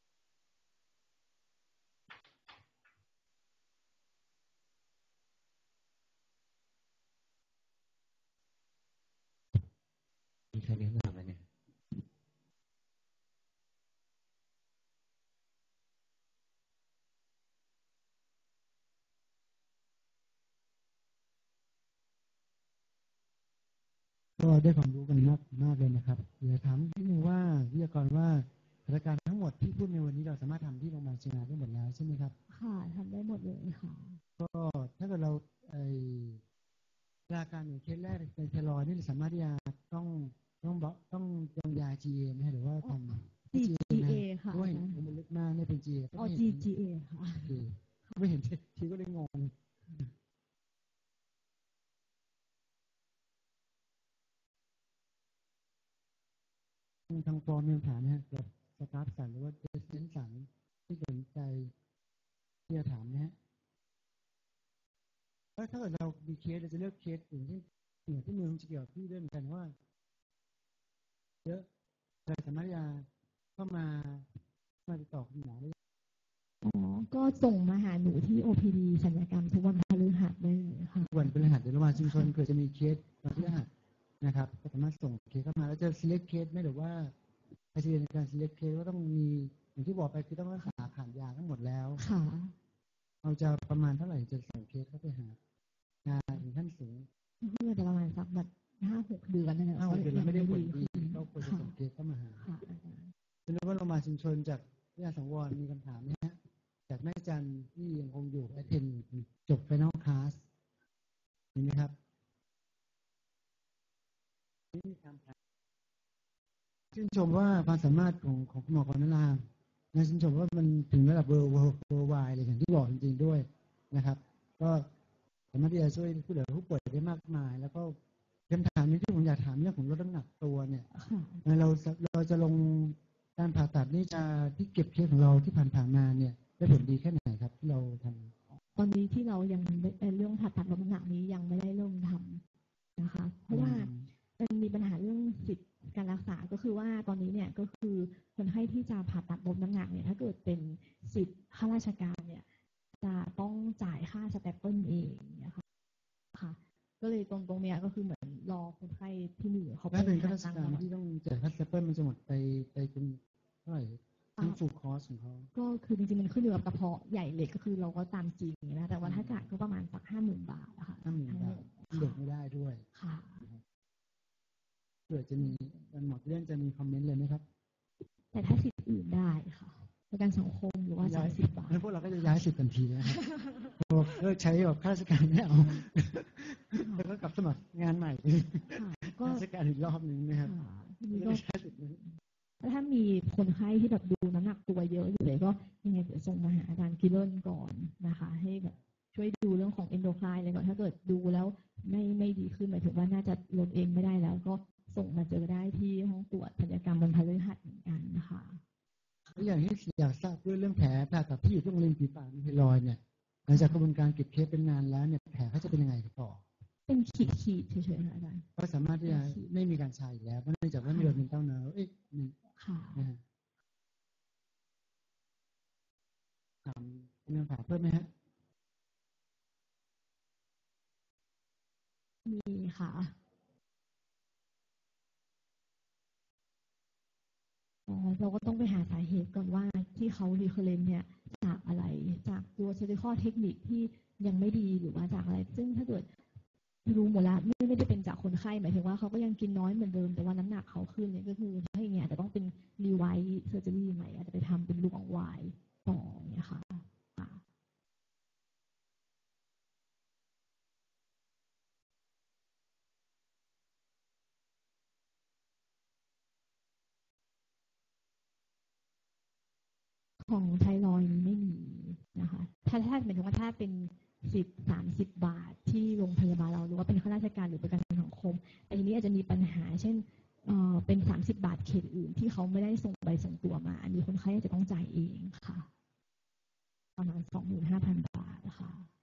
Speaker 2: มีใครมีคำถามไหมเนี่ยก็ได้ความรู้กันมากมากเลยนะครับเดี๋ยวถามนิดนึงว่าวิทยากรว่าราชการทั้งหมดที่พูดในวันนี้เราสามารถทำที่โรงพยาบาลเชียงรายได้หมดแล้วใช่ไหมครับ
Speaker 1: ค่ะทำได้หมดเลยค่ะ
Speaker 2: ก็ถ้าเกิดเราไอราการอย่างเคสแรกเป็นไทรอยด์นี่สามารถที่จะต้องต้องบอกต้องยองยา จี เอ ไหมหรือว่าทำ
Speaker 1: จี เอ ค่ะ
Speaker 2: ด้วยมันลึกมากเนี่ยเป็น จี เอ ก็
Speaker 1: อ๋อ
Speaker 2: ไม่
Speaker 1: จี
Speaker 2: เห็น
Speaker 1: จี เอ ค่ะ
Speaker 2: ไม่เห็นทีก็เลยงงทางฟอร์มมีคำถามนะกับสตาฟสันหรือว่าเดสเซนสันที่สนใจที่จะถามนะฮะแล้วถ้าเกิดเรามีเคสเราจะเลือกเคสอื่นที่เหนือที่มือจะเกี่ยวกับพี่ด้วยเหมือนกันว่าเยอะเราสามารถจะเข้ามามาติดต่อคุณหมอได้
Speaker 1: อ๋อก็ส่งมาหาหนูที่ โอ พี ดี ศัลยกรรมทุกวันพฤหัสได้เลยค่ะ
Speaker 2: วันพฤหัสเดี๋ยวเรามาชุมชนเผื่อจะมีเคสวันพฤหัสนะครับก็สามารถส่งเคสเข้ามาแล้วจะ select เคสไหมหรือว่าไอซีในการ select เคสว่าต้องมีอย่างที่บอกไปคือต้องรักษาผ่านยาทั้งหมดแล้ว
Speaker 1: ค่ะ
Speaker 2: เราจะประมาณเท่าไหร่จะส่งเคสเข้าไปหางานถึงขั้นสูง
Speaker 1: เพื่อจะประมาณสักแบบห้าหกเดือนนั่นแหละ
Speaker 2: ห้าหกเดือนแล้วไม่ได้ผลดี
Speaker 1: ขึ้น
Speaker 2: ก็ควรจะส่งเคสเข้ามาหา
Speaker 1: ค่ะอาจารย์
Speaker 2: คุณนึกว่าโรงพยาบาลชุมชนจากวิทยาสังวรมีคำถามไหมฮะจากแม่จันที่ยังคงอยู่แอทเทนจบไฟนอลคลาสเห็นไหมครับนี่มีคำถามชื่นชมว่าความสามารถของของคุณหมอกรณรานะชื่นชมว่ามันถึงระดับเวอร์เวอร์เวอร์ไวเลยอย่างที่บอกจริงๆด้วยนะครับก็สามารถที่จะช่วยผู้เหลือผู้ป่วยได้มากมายแล้วก็คำถามนี้ที่ผมอยากถามเรื่องของลดน้ำหนักตัวเนี่ยเราเราจะลงการผ่าตัดนี่จะที่เก็บเคสของเราที่ผ่านๆมาเนี่ยได้ผลดีแค่ไหนครับที่เราทำ
Speaker 1: ตอนนี้ที่เรายังเรื่องผ่าตัดลดน้ำหนักนี้ยังไม่ได้เริ่มทำนะคะเพราะว่ามันมีปัญหาเรื่องสิทธิการรักษาก็คือว่าตอนนี้เนี่ยก็คือคนไข้ที่จะผ่าตัดลดน้ำหนักเนี่ยถ้าเกิดเป็นสิทธิ์ข้าราชการเนี่ยจะต้องจ่ายค่าสเตปเปิลเองนะคะค่ะก็เลยตรงตรงเนี้ยก็คือเหมือนรอคนไข้ที่เหลือเขาไป
Speaker 2: เป็นข้าราชการที่ต้องจ่ายค่าสเตปเปิลมันจะหมดไปไปเป็นเท่าไหร่ทั้งฟูลคอร์สของเขา
Speaker 1: ก็คือจริงๆมันขึ้นอยู่กับกระเพาะใหญ่เล็กก็คือเราก็ตามจริงนะแต่ว่าถ้าจ่ายก็ประมาณสักห้าหมื่นบาทนะคะ
Speaker 2: ห้าหมื่นบาทเด็กไม่ได้ด้วย
Speaker 1: ค่ะ
Speaker 2: เผื่อจะมีหมอเรื่องจะมีคอมเมนต์เลยไหมครับ
Speaker 1: แต่ถ้าสิทธิ์อื่นได้ค่ะประกันสังคมหรือว่าสามสิบบาท
Speaker 2: แล้วพวกเราก็จะย้ายสิทธิ์ทันทีนะครับเลิกใช้แบบข้าราชการไม่เอาแล้วก็กลับสมัครงานใหม่ข้าราชการอีกรอบนึงนะครับ
Speaker 1: นี่ก็ถ้ามีคนไข้ที่แบบดูน้ำหนักตัวเยอะอยู่เลยก็ยังไงเดี๋ยวส่งมาหาอาจารย์กิเลนก่อนนะคะให้แบบช่วยดูเรื่องของเอนโดไคน์เลยก่อนถ้าเกิดดูแล้วไม่ไม่ดีขึ้นหมายถึงว่าน่าจะลดเองไม่ได้แล้วก็ส่งมาเจอได้ที่ห้องตรวจศัลยกรรมบรรพฤหัสเหมือนกันนะคะ
Speaker 2: อย่างที่อยากทราบด้วยเรื่องแผลผ่าตัดที่อยู่ตรงริมฝีปากมีรอยเนี่ยหลังจากกระบวนการเก็บเคสเป็นนานแล้วเนี่ยแผลเขาจะเป็นยังไงต่อ
Speaker 1: เป็นขีดขีดเฉยๆค่ะอาจารย์
Speaker 2: ก็สามารถที่จะไม่มีการชาอีกแล้วเนื่องจากว่าเลือดมันเต้าเนื้อเอ๊ะ
Speaker 1: ค่ะ
Speaker 2: ถามมีคำถามเพิ่มไหมฮะ
Speaker 1: มีค่ะเราก็ต้องไปหาสาเหตุก่อนว่าที่เขารีเคอร์เรนเนี่ยจากอะไรจากตัวเซอร์จิคอลเทคนิคที่ยังไม่ดีหรือว่าจากอะไรซึ่งถ้าเกิดรู้หมดแล้วไม่ไม่ได้เป็นจากคนไข้หมายถึงว่าเขาก็ยังกินน้อยเหมือนเดิมแต่ว่าน้ำหนักเขาขึ้นเนี่ยก็คือถ้าอย่างเงี้ยอาจจะต้องเป็นรีไวท์เซอร์เจอรี่ใหม่อาจจะไปทำเป็นลูกออกวายต่อเนี่ยค่ะของไทรอยด์ไม่มีนะคะถ้าถ้าหมายถึงว่าถ้าเป็นสิบสามสิบบาทที่โรงพยาบาลเราหรือว่าเป็นข้าราชการหรือประกันสังคมแต่ทีนี้อาจจะมีปัญหาเช่นเอ่อเป็นสามสิบบาทเขตอื่นที่เขาไม่ได้ส่งใบส่งตัวมาอันนี้คนไข้จะต้องจ่ายเองค่ะประมาณสองหมื่นห้าพันบาทนะคะ